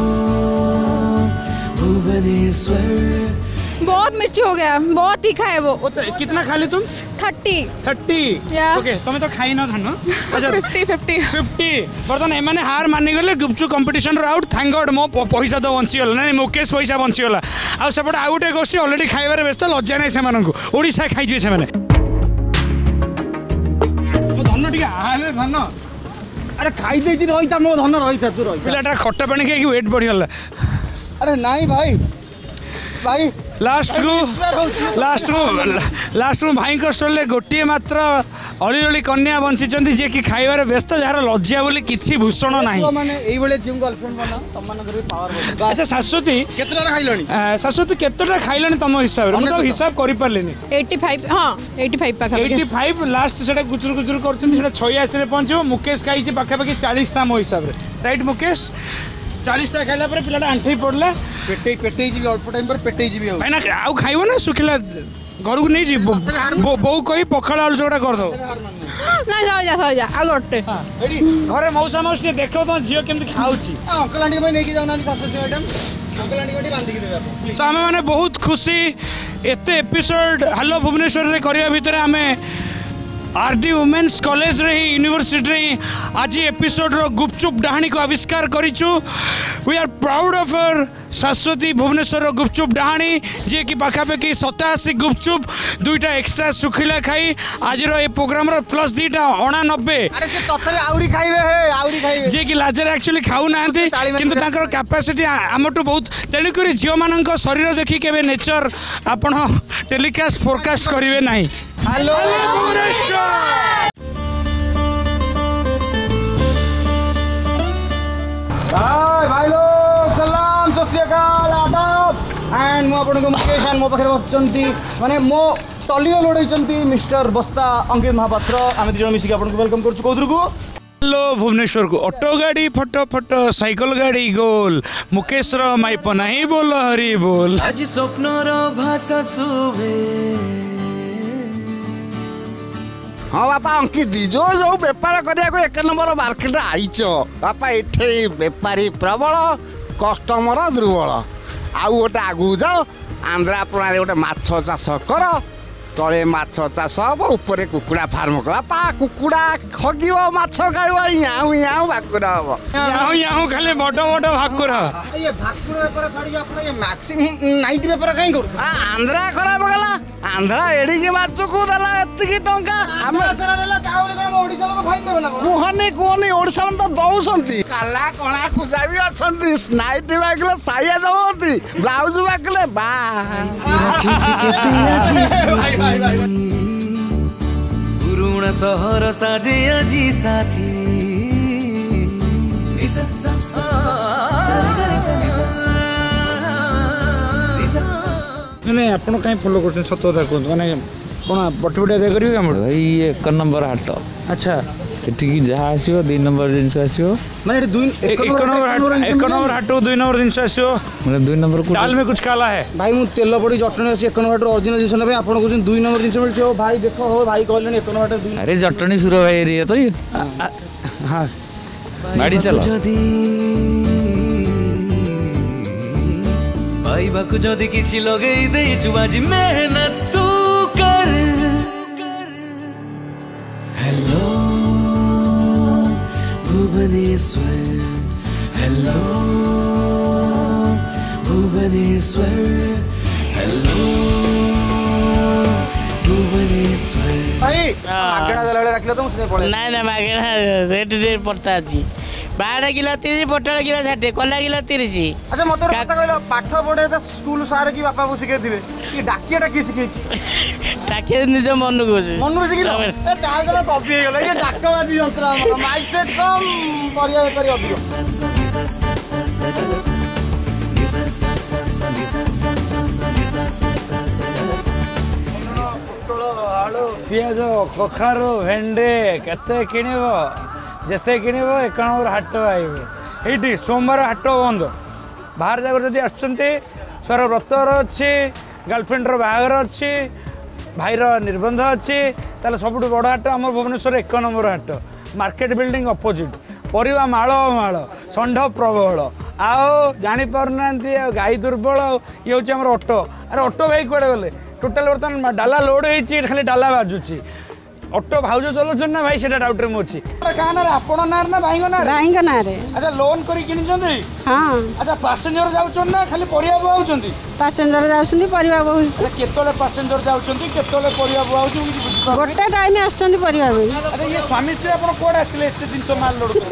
भुवनेश्वर बहुत मिर्ची हो गया बहुत तीखा है वो कितना खा ली तुम 30 ओके तुम तो खाई ना खाना अच्छा 50 बर्तमान एमाने हार मानि गले gupchup competition out thank God मो पैसा तो बंचीगला ना मुकेश पैसा बंचीगला आ सेपटे आउ गोटे गोष्ठी अलरेडी खाइबार व्यस्त लज्जा नहीं से ओडिशा खाई से ଟିକେ ଆହେଲେ ଧନ अरे खाई देछि रहिता मो धन रहिता तू रहिता पिलाटा खट्टा पानी खाई वेट बढ़िगला अरे नहीं भाई भाई लास्ट को भाई को स्टोर गोटे मात्र अली अली कन्या बंची जे कि खाइबार व्यस्त जार लज्जा बोली किछि भूषण नाही माने एई बेले जिम गर्लफ्रेंड बना तम मानकर भी पावर अच्छा शाश्वती केतरा खाइलनी शाश्वती केतरा खाइलनी तम हिसाब रे मतलब हिसाब करि परलेनी 85 हां 85 पाखा 85 लास्ट सेटा गुचुर गुचुर करछन सेटा 86 रे पहुंचो मुकेश खाइछि पाखा पाखी 40 ता मो हिसाब रे राइट मुकेश 40 टा खाइला पर पिलाटा आंठी पड़ला पेटे जी अल्प टाइम पर पेटे जी भाई ना आउ खाइबो ना सुखिला घर को नहीं जी बो कही पखाड़ आलू चोड़ा कर दो ना जाओ जा आ गोटे घरे मौसा मौसी देखो तो झील केमती खाऊची अंकल आंटी भाई नहीं जाऊना शाश्वती मैडम अंकल आंटी को बांधी देबे आप सो आमे माने बहुत खुशी एते एपिसोड हेलो भुवनेश्वर रे करिया भितर आमे आरडी वुमेन्स कॉलेज रे यूनिवर्सिटी रे आज एपिसोड रो गुपचुप डहाणी को आविष्कार करिछु we are proud of our Shashwati Bhubaneswar रो गुपचुप डहाणी जे कि पाखापाखि 87 गुपचुप दुईटा एक्स्ट्रा सुखिला खाई आज रो ए प्रोग्राम रो प्लस 2टा 89 अरे से तथरे आउरी खाइबे जे कि लाजर एक्चुअली खाऊ नांती किंतु तांकर कैपेसिटी हमटू बहुत तेणु करी झियो मानक शरीर देखि केबे नेचर आपण टेलीकास्ट फोरकास्ट करिवे नाही हेलो भाई लोग सलाम सत श्री अकाल आदाब एंड मो आपन को मुकेश एंड मो पाखे बसचंती माने मो टलियो लोडैचंती मिस्टर बस्ता अंकित महापात्र आमे दिजण मिसिक आपन को वेलकम करछु कोदर को हेलो भुवनेश्वर को ऑटो गाड़ी फटो फटो साइकिल गाड़ी गोल मुकेश रो माइप नहीं बोल हरि बोल आज स्वप्न रो भाषा सुवे हाँ बापा अंकित जो जो बेपार करने एक नंबर मार्केट आईच बापा एठे बेपारी प्रबल कस्टमर दुर्बल आउ गोटे आगू जाओ आंध्रा प्रणाली गोटे माछ चाष कर तले माछ चाष हम ऊपर कुकुड़ा फार्म कर पा कुकुड़ा हगिव माछ खाइब याऊ याऊ भाकुर हम याऊ याऊ खाली बड़ बड़ भाकुर ये भाकुर बेपार छाड़ी आपण ये मैक्सिमम नाइट बेपार काई करू आंध्रा खराब गला आंध्रा एडी के माछ को दला एतिकी टंका हम सारा देला तावले कोन ओडिसा लोक फाइन देबे ना कुहनी ओडिसा मन तो दउसंती काला कणा खुजा भी अछंती नाइट बागले साया दउंती ब्लाउज बागले बा पुरुଣା सहर साजे आजी साथी नहीं आपण कहीं फॉलो करछन सत कथा कहत माने कोन बटबटिया दे करियो हम भाई 1 नंबर हाट अच्छा एठी जहाँ आसियो 2 नंबर जिनस आसियो माने 1 नंबर हाट 2 नंबर जिनस आसियो माने 2 नंबर को दाल में कुछ काला है भाई मु तेल पड़ी जटनी आसी 1 नंबर ओरिजिनल जिनस ने आपण को 2 नंबर जिनस मिलछ हो भाई देखो हो भाई कहले 1 नंबर 2 अरे जटनी सुर भाई एरिया तो हां गाड़ी चलो भाई बाकु जदी किछि लगेई देइछु बाजी मेहनत तू कर hello Bhubaneswar hello Bhubaneswar hello Bhubaneswar भाई मागणा दलाले रखले तो मुसे पड़े ना ना मागणा रेट पड़ता अछि 12 किलो 30 पोटल किलो 60 कोला किलो 30 अच्छा मत पता कहलो पाठ पढे त स्कूल सारे की बापा को सिखे दिबे कि डाकियाटा की सिखेछि डाकिया निज मन को सिखिलो ए ताल दला कॉपी हे गेलो ये डाकवादी यंत्र हमर माइक सेट कम परिया करी अधिक पियाज कखारू भेंडे केते किनिबो जैसे किनिबो 1 नंबर हाट आइबो एठी सोमवार हाट बंद बाहर जागर जदि आछंती छुआर व्रतर अच्छी गर्लफ्रेंड बाहागर अच्छी भाईर निर्बंध अच्छी ताले सबुठु बड़ हाट आम भुवनेश्वर 1 नंबर हाट मार्केट बिल्डिंग अपोजिट परिवा माल माल षंढ प्रबल आओ जानी पारना गाई दुर्बल ये हूँ आम ऑटो अरे ऑटो भाई कड़े गले टोटाल बर्तमान डाला लोड होती खाली डाला बाजुची ଅଟୋ ଭାଉଜ ଚଲାଉଛନ୍ତି ନା ଭାଇ ସେଟା ଡାଉଟରେ ମୁଁ ଅଛି। କାହା ନାଁରେ ଆପଣ ନାଁରେ ନା ଭାଇଙ୍କ ନାଁରେ? ଭାଇଙ୍କ ନାଁରେ। ଆଚ୍ଛା ଲୋନ୍ କରି କିଣିଛନ୍ତି? ହଁ। ଆଚ୍ଛା ପାସେଞ୍ଜର ଯାଉଛନ୍ତି ନା ଖାଲି ପରିବା ବୁହାଉଛନ୍ତି? ପାସେଞ୍ଜର ଯାଉଛନ୍ତି ପରିବା ବୋହୁଛନ୍ତି। କେତେବେଳେ ପାସେଞ୍ଜର ଯାଉଛନ୍ତି କେତେବେଳେ ପରିବା ବୁହାଉଛି ମୁଁ କିଛି ବୁଝିପାରୁନି। ଗୋଟେ ଟାଇମ ଆସୁଛନ୍ତି ପରିବା ପାଇଁ। ଆରେ ଇଏ ସ୍ୱାମୀ ସ୍ତ୍ରୀ ଆପଣ କୁଆଡ଼େ ଆସିଲେ ଏତେ ଜିନିଷ ମାଲ ଲୋଡ୍ କରି?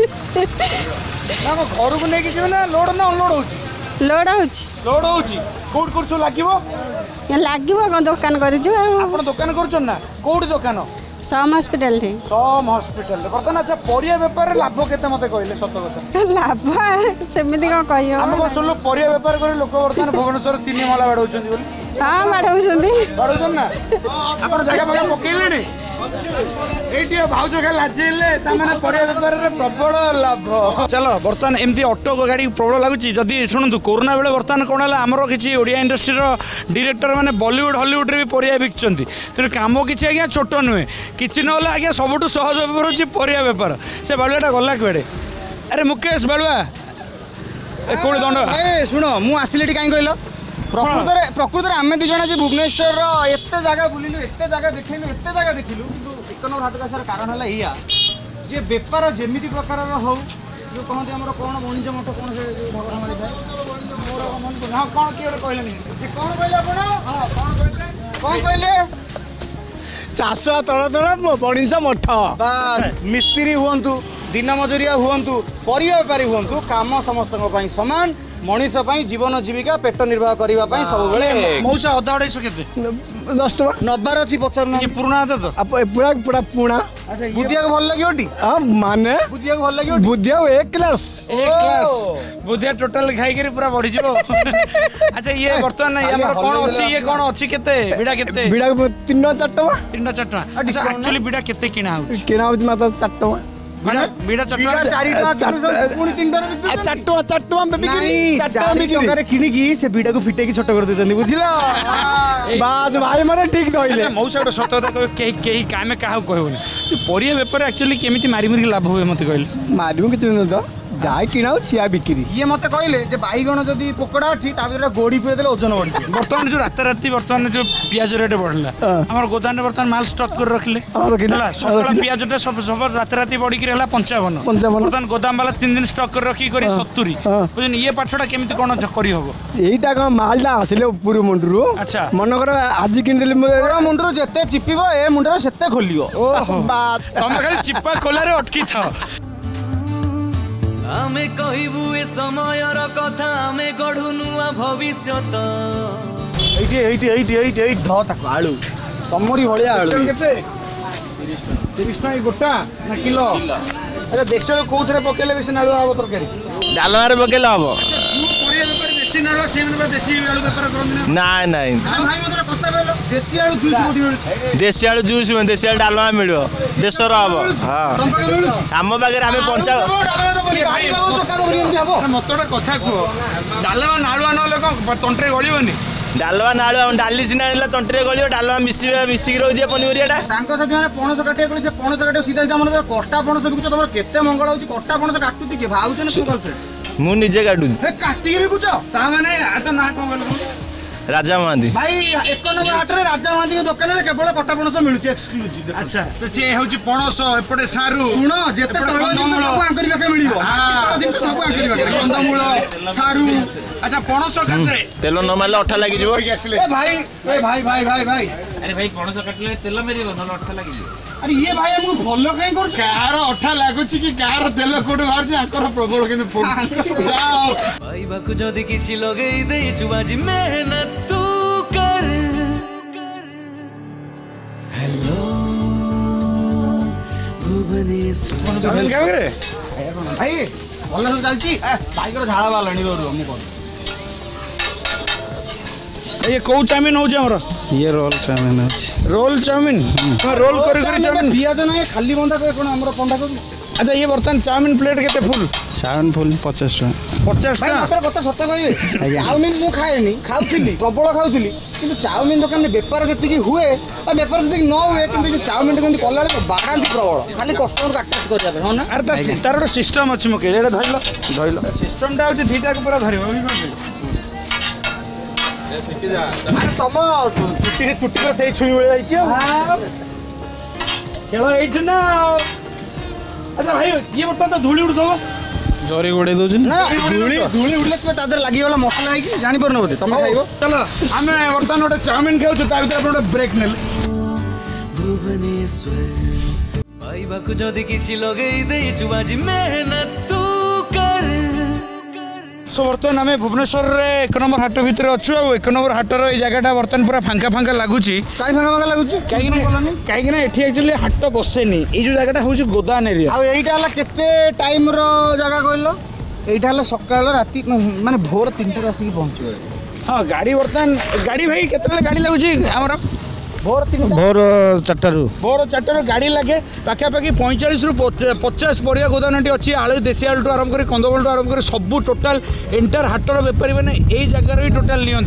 ନା ଆମ ଘରକୁ ନେଇକି ଯିବେ ନା ଲୋଡ୍ ନା ଅନଲୋଡ୍ ହେଉଛି? ଲୋଡ୍ ହଉଛି। ଲୋଡ୍ ହେଉଛି କୋଉଠି କୋଉଠି ସବୁ ଲାଗିବ? ଲାଗିବ କ'ଣ ଦୋକାନ କରିଛୁ ଆଉ। ଆପଣ ଦୋକାନ କରୁଛନ୍ତି ନା? କୋଉଠି ଦୋକାନ? ସମ୍ ହସ୍ପିଟାଲରେ। ସମ୍ ହସ୍ପିଟାଲରେ। ବର୍ତ୍ତମାନ ଆଚ୍ଛା ପରିବା ବେପାରରେ ଲାଭ କେତେ ମୋତେ କହିଲେ ସତ କଥା? ଲାଭ ସେମିତି କ'ଣ କହିବ? ଆମେ କ'ଣ ଶୁଣିଲୁ ପରିବା ବେପାର କରି ଲୋକ ବର୍ତ୍ତମାନ ଭୁବନେଶ୍ୱର 3 ମହଲା ବାଡ଼ଉଛନ୍ତି ବୋଲି? ହଁ ବାଡ଼ଉଛନ୍ତି। ବାଡ଼ଉଛନ୍ତି ନା? ଆପଣ ଜାଗା ଫାଗା ପକେଇଲେଣି? এইটি ভাউজ খাই লাজেলে তার পরিয়া ব্যাপারে প্রবল লাভ। চলো বর্তমান এমতি অটো গাড়ি প্রবল লাগুচি। যদি শুণতু করোনা বেড়ে বর্তমান কোণ হল আমার কিছু ওড়িয়া ইন্ডস্ট্রির ডিরেক্টর মানে বলিউড হলিউড্রে বি পরিয়া বিকুচ্ছেন। তেমন কাম কিছু আজ্ঞা ছোট নুহে কিছু নহলে আজ্ঞা সবুঠু সহজ ব্যাপার হচ্ছে পরিয়া ব্যাপার। সে বালুয়াটা গলা কুয়াড়ে? আরে মুকেশ বালুয়া কোটি দণ্ড শুণ মু আসলে এটি কাই কহিল প্রকৃতরে আমি দুজন আজ ভুবনেশ্বর এতে জায়গা বুলিলু এতে জায়গা দেখিলু এতে জায়গা দেখিলু কিন্তু এক নম্বর হাটক আসার কারণ হল এয়া যে বেপার যেমিতি প্রকার হও যে কহতে আমার কোণ বণিজ্য মঠ কোণ সে ঝগড়া মারি থাকে হ্যাঁ কোণ কি গোটে কহিলেনি কোণ কহিলে আপন কোণ কহিলে চাষ তল তল বণিজ্য মঠ বাস মিস্ত্রি হুয়ন্তু দিন মজুরিয়া হুয়ন্তু পরিবা বেপারী হুয়ন্তু কাম সমস্ত সমান মଣିଷ ପାଇଁ ଜୀବନ ଜୀବିକା ପେଟ ନିର୍ବାହ କରିବା ପାଇଁ ସବୁବେଳେ ମଉସା ଅଦା ଅଢ଼େଇଶ କେତେ? 10 ଟଙ୍କା ନବାର ଅଛି ପଚାରୁନ। ପୁରୁଣା ଅଦା ତ ପୁରା ପୁରା ପୁଣା ବୁଧିବାକୁ ଭଲ ଲାଗିବ ଟି? ମାନେ ବୁଧିବାକୁ ଭଲ ଲାଗିବ ବୁଧିଆ ଏକ କ୍ଲାସ ବୁଧିଆ ଟୋଟାଲ ଖାଇକିରି ପୁରା ବଢିଯିବ। ଆଚ୍ଛା ଇଏ ବର୍ତ୍ତମାନ ଆମର କଣ ଅଛି ଇଏ କଣ ଅଛି କେତେ ବିଡ଼ା କେତେ? ବିଡ଼ା 3-4 ଟଙ୍କା 3-4 ଟଙ୍କା। ଆକ୍ଚୁଆଲି ବିଡ଼ା କେତେ କିଣା ହଉଛି? କିଣା ହଉଛି ମାତ୍ର 4 ଟଙ୍କା। ବିଡ଼ା 4 ଟଙ୍କା 4 ଟଙ୍କା କିଣିକି ସେ ବିଡ଼ାକୁ ଫିଟେଇକି ଛୋଟ କରିଦେଉଛନ୍ତି ବୁଝିଲ? ବାସ୍ ଭାଇ ମାନେ ଠିକ କହିଲେ। ମଉସା ଗୋଟେ ସତ କଥା କହିବେ କେହି ଆମେ କାହାକୁ କହିବୁନି। ପରିବା ବେପାର ଆକ୍ଚୁଆଲି କେମିତି ମାରି ମାରିକି ଲାଭ ହୁଏ ମୋତେ କହିଲେ? ମାରିବୁ କିଛି ନୁହେଁ ତ ଯାହା କିଣାଉ ସିଆ ବିକ୍ରି। ଇଏ ମତେ କହିଲେ ଯେ ବାଇଗଣ ଯଦି ପୋକଡ଼ା ଅଛି ତା ଭିତରେ ଗୋଡ଼ି ପୁରେଇ ଦେଲେ ଓଜନ ବଢିଯିବ। ବର୍ତ୍ତମାନ ଯୋଉ ରାତାରାତି ବର୍ତ୍ତମାନ ଯୋଉ ପିଆଜ ରେଟ୍ ବଢିଲା ଆମର ଗୋଦାମରେ ବର୍ତ୍ତମାନ ମାଲ ଷ୍ଟକ୍ କରି ରଖିଲେ ହେଲା ସକାଳ ପିଆଜଟା ସବୁ ରାତାରାତି ବଢିକି ହେଲା 55 ବର୍ତ୍ତମାନ ଗୋଦାମ ବାଲା 3 ଦିନ ଷ୍ଟକ୍ କରି ରଖିକି କରି 70 ବୁଝୁନି। ଇଏ ପାଠଟା କେମିତି କଣ କରିହବ? ଏଇଟା କଣ ମାଲଟା ଆସିଲେ ଉପରୁ ମୁଣ୍ଡରୁ ଆଚ୍ଛା ମନେକର ଆଜି କିଣିଦେଲି ମୁଣ୍ଡରୁ ଯେତେ ଚିପିବ ଏ ମୁଣ୍ଡରେ ସେତେ ଖୋଲିବ। ବାସ୍ ତମେ ଖାଲି ଚିପା ଖୋଲାରେ ଅଟକି ଥାଅ। ଆମେ କହିବୁ ଏ ସମୟର କଥା ଆମେ ଗଢୁ ନୂଆ ଭବିଷ୍ୟତ। ଏଇଠି ଏଇଠି ଏଇଠି ଏଇଠି ଏଇଠି ଧ ତାକୁ ଆଳୁ ତମରି ଭଳିଆ ଆଳୁ କେତେ? 30 ଟଙ୍କା ଗୋଟା ନା କିଲୋ? ଆରେ ଦେଶରେ କୋଉଥିରେ ପକେଇଲେ ବେଶୀ ନାଳୁଆ ହବ ତରକାରୀ? ଡାଲମାରେ ପକେଇଲେ ହବ। ଦେଶୀ ନାଳୁଆ ସେମାନେ ଦେଶୀ ଆଳୁ ବେପାର କରନ୍ତି ନା? ନାଇଁ ଦେଶୀ ଆଳୁ ଜୁସ୍ କୋଉଠି ମିଳୁଛି? ଦେଶୀ ଆଳୁ ଜୁସ୍ ଦେଶୀ ଆଳୁ ଡାଲମା ମିଳିବ ବେସର ହବ। ଆମ ପାଖରେ ଆମେ ମତେ ଗୋଟେ କଥା କୁହ ଡାଲମା ନାଳୁଆ ନହେଲେ କଣ ତଣ୍ଟିରେ ଗଳିବନି? ଡାଲମା ନାଳୁଆ ଡାଲି ସିନା ହେଲା ତଣ୍ଟିରେ ଗଳିବ ଡାଲମା ମିଶିକି ରହୁଛି ପନିପରିବାଟା। ସାଙ୍ଗସାଥି ମାନେ ପଣସ କାଟିବାକୁ ଗଲେ ସେ ପଣସ କାଟିବାକୁ ସିଧା ସିଧା ମନେ କଟା ପଣସ ବିକୁଛ ତମର କେତେ ମଙ୍ଗଳ ହଉଛି? କଟା ପଣସ କାଟୁଛି କିଏ ଭାବୁଛ ନା ମୁଁ ନିଜେ କାଟୁଛି। କାଟିକି ବିକୁଛ ତା ମାନେ ନା କଣ କହିଲ? ରାଜା ମହାନ୍ତି ଭାଇ 1 ନମ୍ବର ହାଟରେ ରାଜା ମହାନ୍ତିଙ୍କ ଦୋକାନରେ କେବଳ କଟା ପଣସ ମିଳୁଛି ଏକ୍ସକ୍ଲୁସିଭ। ଆଚ୍ଛା ତ ସିଏ ହେଉଛି ପଣସ ଏପଟେ ସାରୁ ଶୁଣ ଯେତେ ତୈଳ ଜିନିଷ ସବୁ ଆଙ୍କରି ପାଖରେ ମିଳିବ। ସବୁ ଆଙ୍କରି ପାଖରେ କନ୍ଦମୂଳ ସାରୁ। ଆଚ୍ଛା ପଣସ କାଟିଲେ ତେଲ ନ ମାରିଲେ ଅଠା ଲାଗିଯିବ। ଭାଇ ଭାଇ ଭାଇ ଭାଇ ଭାଇ ଆରେ ଭାଇ ପଣସ କାଟିଲେ ତେଲ ମାରିବ ନହେଲେ ଅଠା ଲାଗିଯିବ। ଆରେ ଇଏ ଭାଇ ଆମକୁ ଭଲ କାଇଁ କରୁଛି? କାହାର ଅଠା ଲାଗୁଛି କି କାହାର ତେଲ କୋଉଠି ବାହାରୁଛି ଆଙ୍କର ପ୍ରବଳ କିନ୍ତୁ ପାଇବାକୁ ଯଦି କିଛି ଲଗେଇ ଦେଇଛୁ ଆଜି ମେହନତ ତୁ କର। ହେଲୋ ଭୁବନେଶ୍ୱର ଭାଇ ଭଲ ସବୁ ଚାଲିଛି? ଭାଇଙ୍କର ଝାଳ ବାହାରିଲାଣି ରୁହ ମୁଁ କଣ ये कौ चाउमिन होଉଛି ଆମର? ये रोल चाउमिन ଅଛି। रोल चाउमिन रोल କରି କରି ଚାउମିन ପିଆଜ ନାହିଁ ଖାଲି ବନ୍ଧା କୋବି କଣ ଆମର ବନ୍ଧା କୋବି? ଆଚ୍ଛା ये ବର୍ତ୍ତମାନ ଚାଉମିନ ପ୍ଲେଟ୍ କେତେ ଫୁଲ? ଚାଉମିନ ଫୁଲ 50 ଟଙ୍କା। 50 ଟଙ୍କା? ମାତ୍ର କଥା ସତ କହିବେ ଚାଉମିନ ମୁଁ ଖାଏନି ଖାଉଥିଲି ପ୍ରବଳ ଖାଉଥିଲି କିନ୍ତୁ ଚାଉମିନ ଦୋକାନରେ ବେପାର ଯେତିକି ହୁଏ ବା ବେପାର ଯେତିକି ନ ହୁଏ କିନ୍ତୁ ଯୋଉ ଚାଉମିନଟା କେମିତି କଲାବେଳେ ବାଡ଼ାନ୍ତି ପ୍ରବଳ ଖାଲି କଷ୍ଟମରକୁ ଆଟ୍ରାକ୍ଟ କରିବା ପାଇଁ। ହଁ ନା? ଆରେ ତାର ଗୋଟେ ସିଷ୍ଟମ ଅଛି ମୋ ଏଇଟା ଧରିଲ ସିଷ୍ଟମଟା ହେଉଛି ଦୁଇଟାକୁ ପୁରା ଧରିବ ତମ ଚୁଟିରେ ସେଇ ଛୁଇଁ ଭଳିଆ ହେଇଛି ଆଉ खेल एठी ना अच्छा भाई ये बर्तन तो धूली उड़थबो जरी गोड़े दउछ ना धूली उड़ले से तादर लागि वाला मसला है कि जानि परनो बोते तमे खाइबो चलो हमें बर्तन ओटे चाउमिन खाउ ता भीतर अपन ब्रेक नेले भुवनेश्वर पाइबाकू जदि किछि लगेई देइछु बाजी मेहनत तू कर सो बर्तमान आम भुवनेश्वर रे 1 नंबर हाट भितर अच्छु आ 1 नंबर हाटर ये जगह बर्तमान पूरा फांका फांका लगुच कहीं एक्चुअली हाट बसेनी ये जो जगह हूँ गोदान एरिया आईटा केते टाइम रो जगह कहलो एटा हला सकाळ राती माने भोर 3 टा आसी पहुंचो हाँ गाड़ी बर्तमान गाड़ी भाई केते गाड़ी लगुच हमर भोर 4 गाड़ी लगे पाखापाखि 45 रु 50 बढ़िया गोदान अच्छी आलू देशी आलू आरंभ कर कंदमूल टू आरंभ कर सब टोटाल एंटायर हाटर बेपारी मैंने यही जगार ही टोटाल नि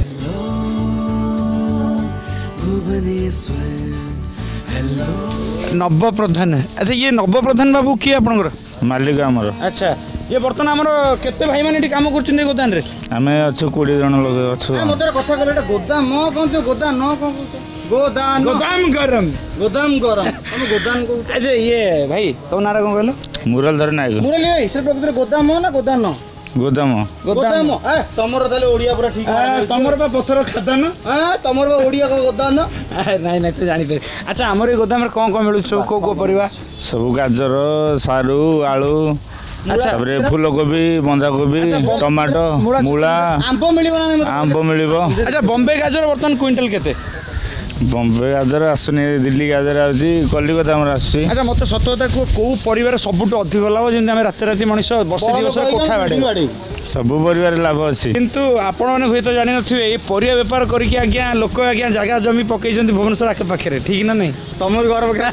नव प्रधान अच्छा ये नव प्रधान बाबू किए आपनकर मालिक आमर अच्छा ये बर्तमान आमर केते भाई माने काम करछन गोदान रे आमे अच्छु 20 जन लोग अच्छु मते कथा कहले गोदाम म कहतो गोदाम न कहतो गोदाम गरम तुम गोदाम को अच्छा ये भाई तो नारा कोन कहलो मुरलीधर नायक मुरली भाई से प्रकृति गोदाम ना गोदाम न गोदाम ए तमरो ताले ओडिया पूरा ठीक है तमरो बा पत्थर खदान हां तमरो बा ओडिया को गोदाम नहीं नहीं तो जानि दे अच्छा हमर गोदाम रे कोन कोन मिलु छ को परिवा सब गाजर सारू आलू अच्छा फूलकोबी बंधाकोबी टमाटो मूला आंब मिलिबो अच्छा बॉम्बे गाजर बर्तन क्विंटल केते बॉम्बे गाजर आसुनी दिल्ली गाजर आउची कलिकता हमर आसी अच्छा मते सत्यता को परिवार सबुट अधिक लाभ जेंति हम रात रात मनुष्य बसे दिवस कोठा बाडे सब परिवार लाभ अछि किंतु आपण माने होय तो जानि नथिबे ए परिया व्यापार करिके आज्ञा लोक आज्ञा जगह जमी पकैछन्ती भुवनेश्वर आके पाखरे ठीक ना नहीं तमर घर पाखरे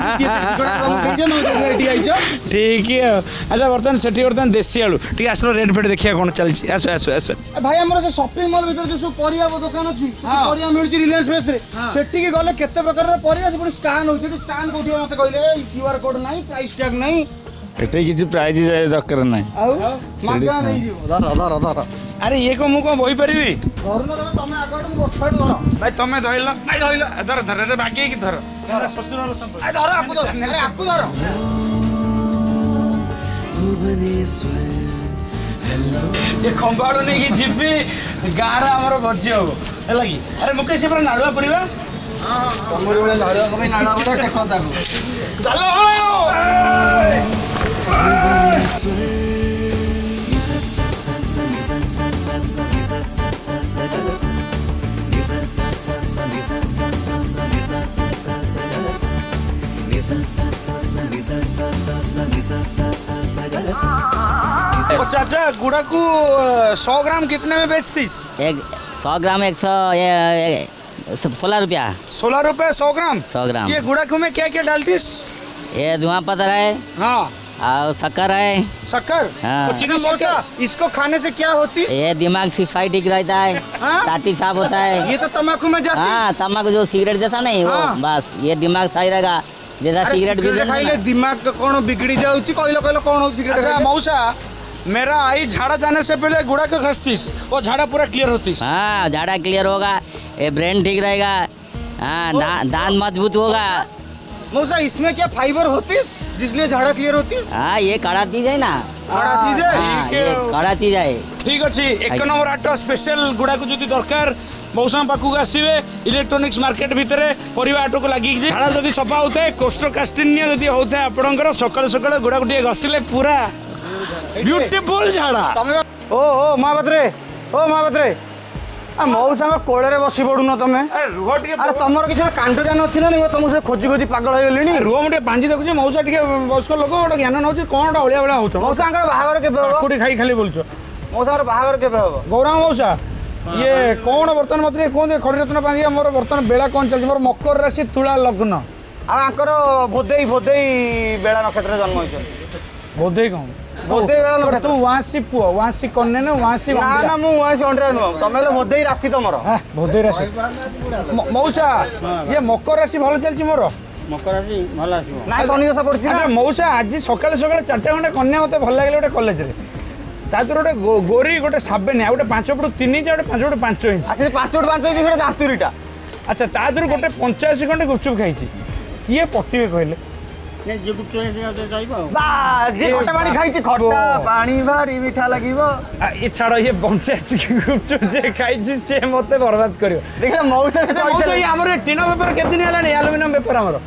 पकैछन्ती ठीक है अच्छा बर्तन सेठी बर्तन देसी आलू ठीक आसलो रेट फेट देखिया कोन चलछि आसो आसो आसो भाई हमर से शॉपिंग मॉल भीतर जो परिया दुकान अछि परिया मिलछि रिलायंस बेस रे सेठी के गले केते प्रकार परिया से स्कैन होछि स्कैन को दियो मते कहले क्यूआर कोड नाही प्राइस टैग नाही एटे किछि प्राइस दरकार नाही आउ मागा नहीं दियो धर अरे ये को मु को बोई परबी धरनो तमे आगड मु गोठड धर भाई तमे धइल भाई धर धर रे बाकी की धर ससुराल संपर्क धर आकु धर भुवनेश्वर हेलो ये खंबाड़ो नहीं कि जिबी गारा हमर भजी हो हैला की अरे मुकेश पर नाडुआ परिबा हां तमरे वाला नाडुआ को नाडुआ वाला टेक दागो चलो चाचा गुड़ा को 100 ग्राम कितने में बेचतीस 100 ग्राम 16 रुपया 16 रुपये 100 ग्राम 100 ग्राम ये गुड़ा को में क्या क्या डालतीस ये धुआं पत्थर है हाँ और शक्कर है शक्कर हाँ इसको खाने से क्या होती है ये दिमाग सिफाई ठीक रहता है टाटी साफ होता है ये तो तम्बाकू में जाती है हाँ तम्बाकू जो सिगरेट जैसा नहीं वो बस ये दिमाग सही रहेगा जैसा सिगरेट खाइले दिमाग का कौन बिगड़ी जाउची कहलो कहलो कौन हो सिगरेट अच्छा मौसा मेरा आई झाड़ा जाने से पहले गुड़ा को घसतीस वो झाड़ा पूरा क्लियर होतीस हाँ झाड़ा क्लियर होगा ये ब्रेन ठीक रहेगा हाँ दांत मजबूत होगा मौसा इसमें क्या फाइबर होतीस जिसलिए झाड़ा क्लियर होतीस हाँ ये कड़ा चीज है ना कड़ा चीज है कड़ा चीज है ठीक अच्छे 1 नंबर आट स्पेशल गुड़ा को जो दरकार मौसम पाखक आसवे इलेक्ट्रोनिक्स मार्केट भितर परिवा आट को लगी झाड़ा जब सफा होता है कोष्ठकाठिन्य जब होता है आपंकर सकाल सकाल गुड़ा को घसिले पूरा ब्यूटीफुल झाड़ा ओ महापात्रे मौसा कोड़े बसी पड़ुन तुम अरे तुम किसी कांड ज्ञान अच्छी ना नहीं तुमको खोजी खोजी पागल हो गली रुह मुझे पांजी देखुचे मौसा टे बयस्क लोक गोटे ज्ञान नौ कौन अलिया बेला हो मौसा बाहागर के खाई खाली बोलछ मौसा बाहागर के गौरांग मौसा ये कौन बर्तन मत कहते खड़ीरत्न पांगी मोर बर्तन बेला कौन चलती मोर मकर राशि तुला लग्न आंकर भोदेई बेला नक्षत्र जन्म होइछ भोदेई कौन भोदेई बेला नक्षत्र तू वासी पुओ वासी कन्ने न वासी ना मु वासी अंडरा न तमे ले भोदेई राशि तमर भोदेई राशि मौसा ये मकर राशि भल चलची मोर मकर राशि भल आसी ना शनि दशा पड़छि अच्छा मौसा आज सकाल सकाल 4 घंटा कन्या मते भल लागले गोटे कॉलेज रे तादर गोटे गोरी गोटे साबेन गोटे 5 फुट 3 इंच गोटे 5 फुट 5 इंच अच्छा 5 फुट 5 इंच दांतुरीटा अच्छा तादर गोटे 85 खंडे गुपचुप खाई किए पटिवे कहले जे खटा पानी खाइछि खटा पानी भारी मीठा लागिवो ये छाड़ ये बंचे गुपचुप जे खाइछि से मते बर्बाद करियो देखला मौसा ये हमर टिनो पेपर केते दिन हलानी एल्युमिनियम पेपर हमर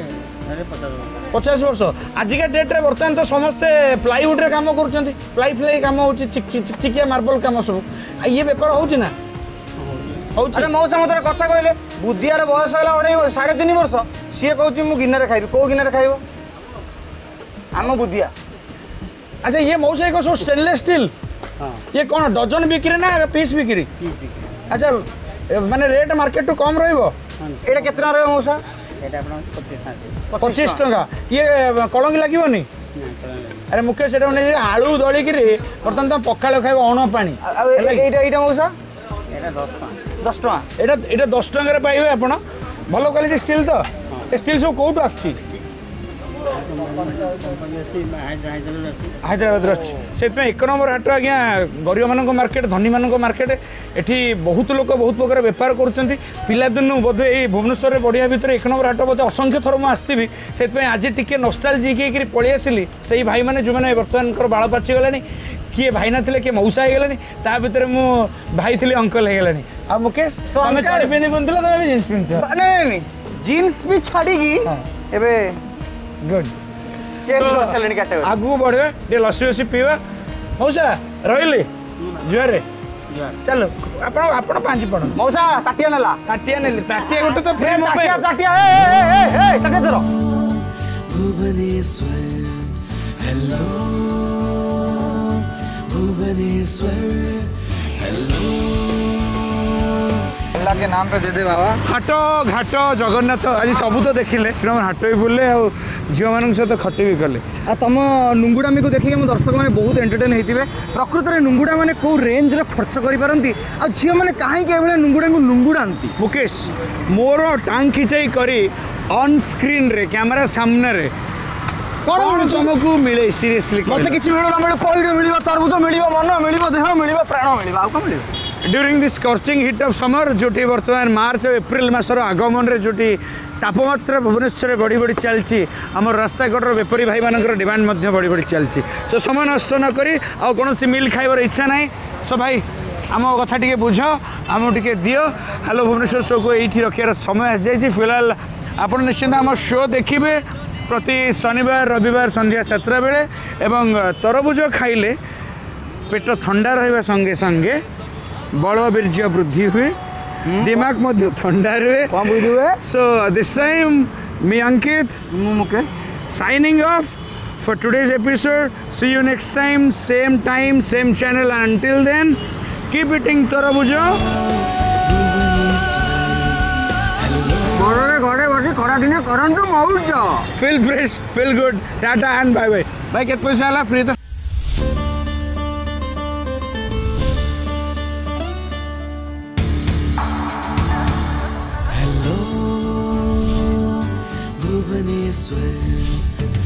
50 वर्ष आजिका डेट रे बर्तमान तो समस्ते प्लाईवुड रे काम करूछंती प्लाई काम होछि चिकिया मार्बल काम सब ये पेपर होछि ना अरे मौसा मत कथा कहले बुद्धियार बयस है 3.5 वर्ष सी कहूँ मुझे गिनारे खाइबी कौ गिनारे खाइब आम बुद्धिया अच्छा ये मौसा एक सब स्टेनलेस स्टील ये कौन डजन बिक्री ना पीस बिक्री अच्छा माने रेट मार्केट टू कम रहिबो एटा केतना रहबो मौसा 25 टका ये कलंगी लागोनी अरे मुख्य से आलू दलिक बर्तमान तुम पखाड़ खाइब अण पानी मौसा 10 टका एटा 10 टका पाइबे आपण भल क्वालिटी स्टील तो स्टील सब कौटू आसुची हैदराबाद से एक नंबर हाट आज्ञा गरीब मान मार्केट धनी मान मार्केट एठी बहुत लोक बहुत प्रकार बेपार कर पिलादिन बोधे ये भुवनेश्वर बढ़िया भितर एक नंबर हाट बोधे असंख्य थर मुझे से आज टी नॉस्टैल्जिक होकर पलि आसिली से भाई मैंने जो मैंने बर्तमान बाल पाचिगला किए भाई ना थे किए मौसा होगलानी ता भर मु भाई थी अंकल होगलानी आ मुकेश तुम चढ़ी पिंधि बुनथिल तुम जीन्स पिंध जीन्स भी छाड़ी एबे गुड चेंज कर सलेनी कैटेगरी आगु बढ़े ये लस्सी वस्सी पीवा मौसा रही जुआरे चलो आपण आपण पांच पड़ मौसा ताटिया नेला ताटिया नेली ताटिया गोटे तो फ्री मो ताटिया ताटिया ए ताटिया जरो भुवनेश्वर हेलो भुवनेश्वर हेलो अल्लाह के नाम पे दे दे बाबा हाटो घाट जगन्नाथ आज सब तो देखिले हाट भी बुले आ झील मान सहित खटी भी कले तुम नुंगुडामी को देखिए मो दर्शक मैंने बहुत एंटरटेन होते प्रकृत में नुंगुडा मैंने कौ रेंज रे खर्च करपारती आ झील मैंने कहीं नुंगुडा को नुंगुड़ाती मुकेश मोर टांग खिंचाई करी ऑन स्क्रीन रे कैमरा सामने रे कौन तुमको मिले सीरियसली मत किसी मिलना पईड मिल तरबुज मिल मन मिल देह मिल प्राण मिल आउ कौन मिल during this scorching heat of summer जोटी बर्तमान मार्च और एप्रिल मासर आगमन रे जोटी तापमात्रा भुवनेश्वर बढ़ी बढ़ी चलती आम रास्ताघाटर बेपारी भाई मान डिमांड बढ़ी बढ़ी चलती सो समय नष्ट न करी आ कौन मिल खाइबार इच्छा ना सो भाई आम कथा टी बुझ आम टे दियो हेलो भुवनेश्वर शो को ये रखार समय आसी जाइए फिलहाल आप निश्चिंत आम शो देखिए प्रति शनिवार रविवार संध्या 7 बेले एवं तरबुज खाइले पेट ठंडा रहा संगे संगे बल वीर्य वृद्धि हुए दिमाग मध्य ठंडा रहे कौन बुद्धि हुए so this time me Ankit Mukesh signing off for today's episode see you next time same channel until then keep eating तरबुज घरे बस खरा दिन करंतु मौज फील फ्रेश फील गुड टाटा एंड बाय बाय भाई केत पैसा हला फ्री तो भुवनेश्वर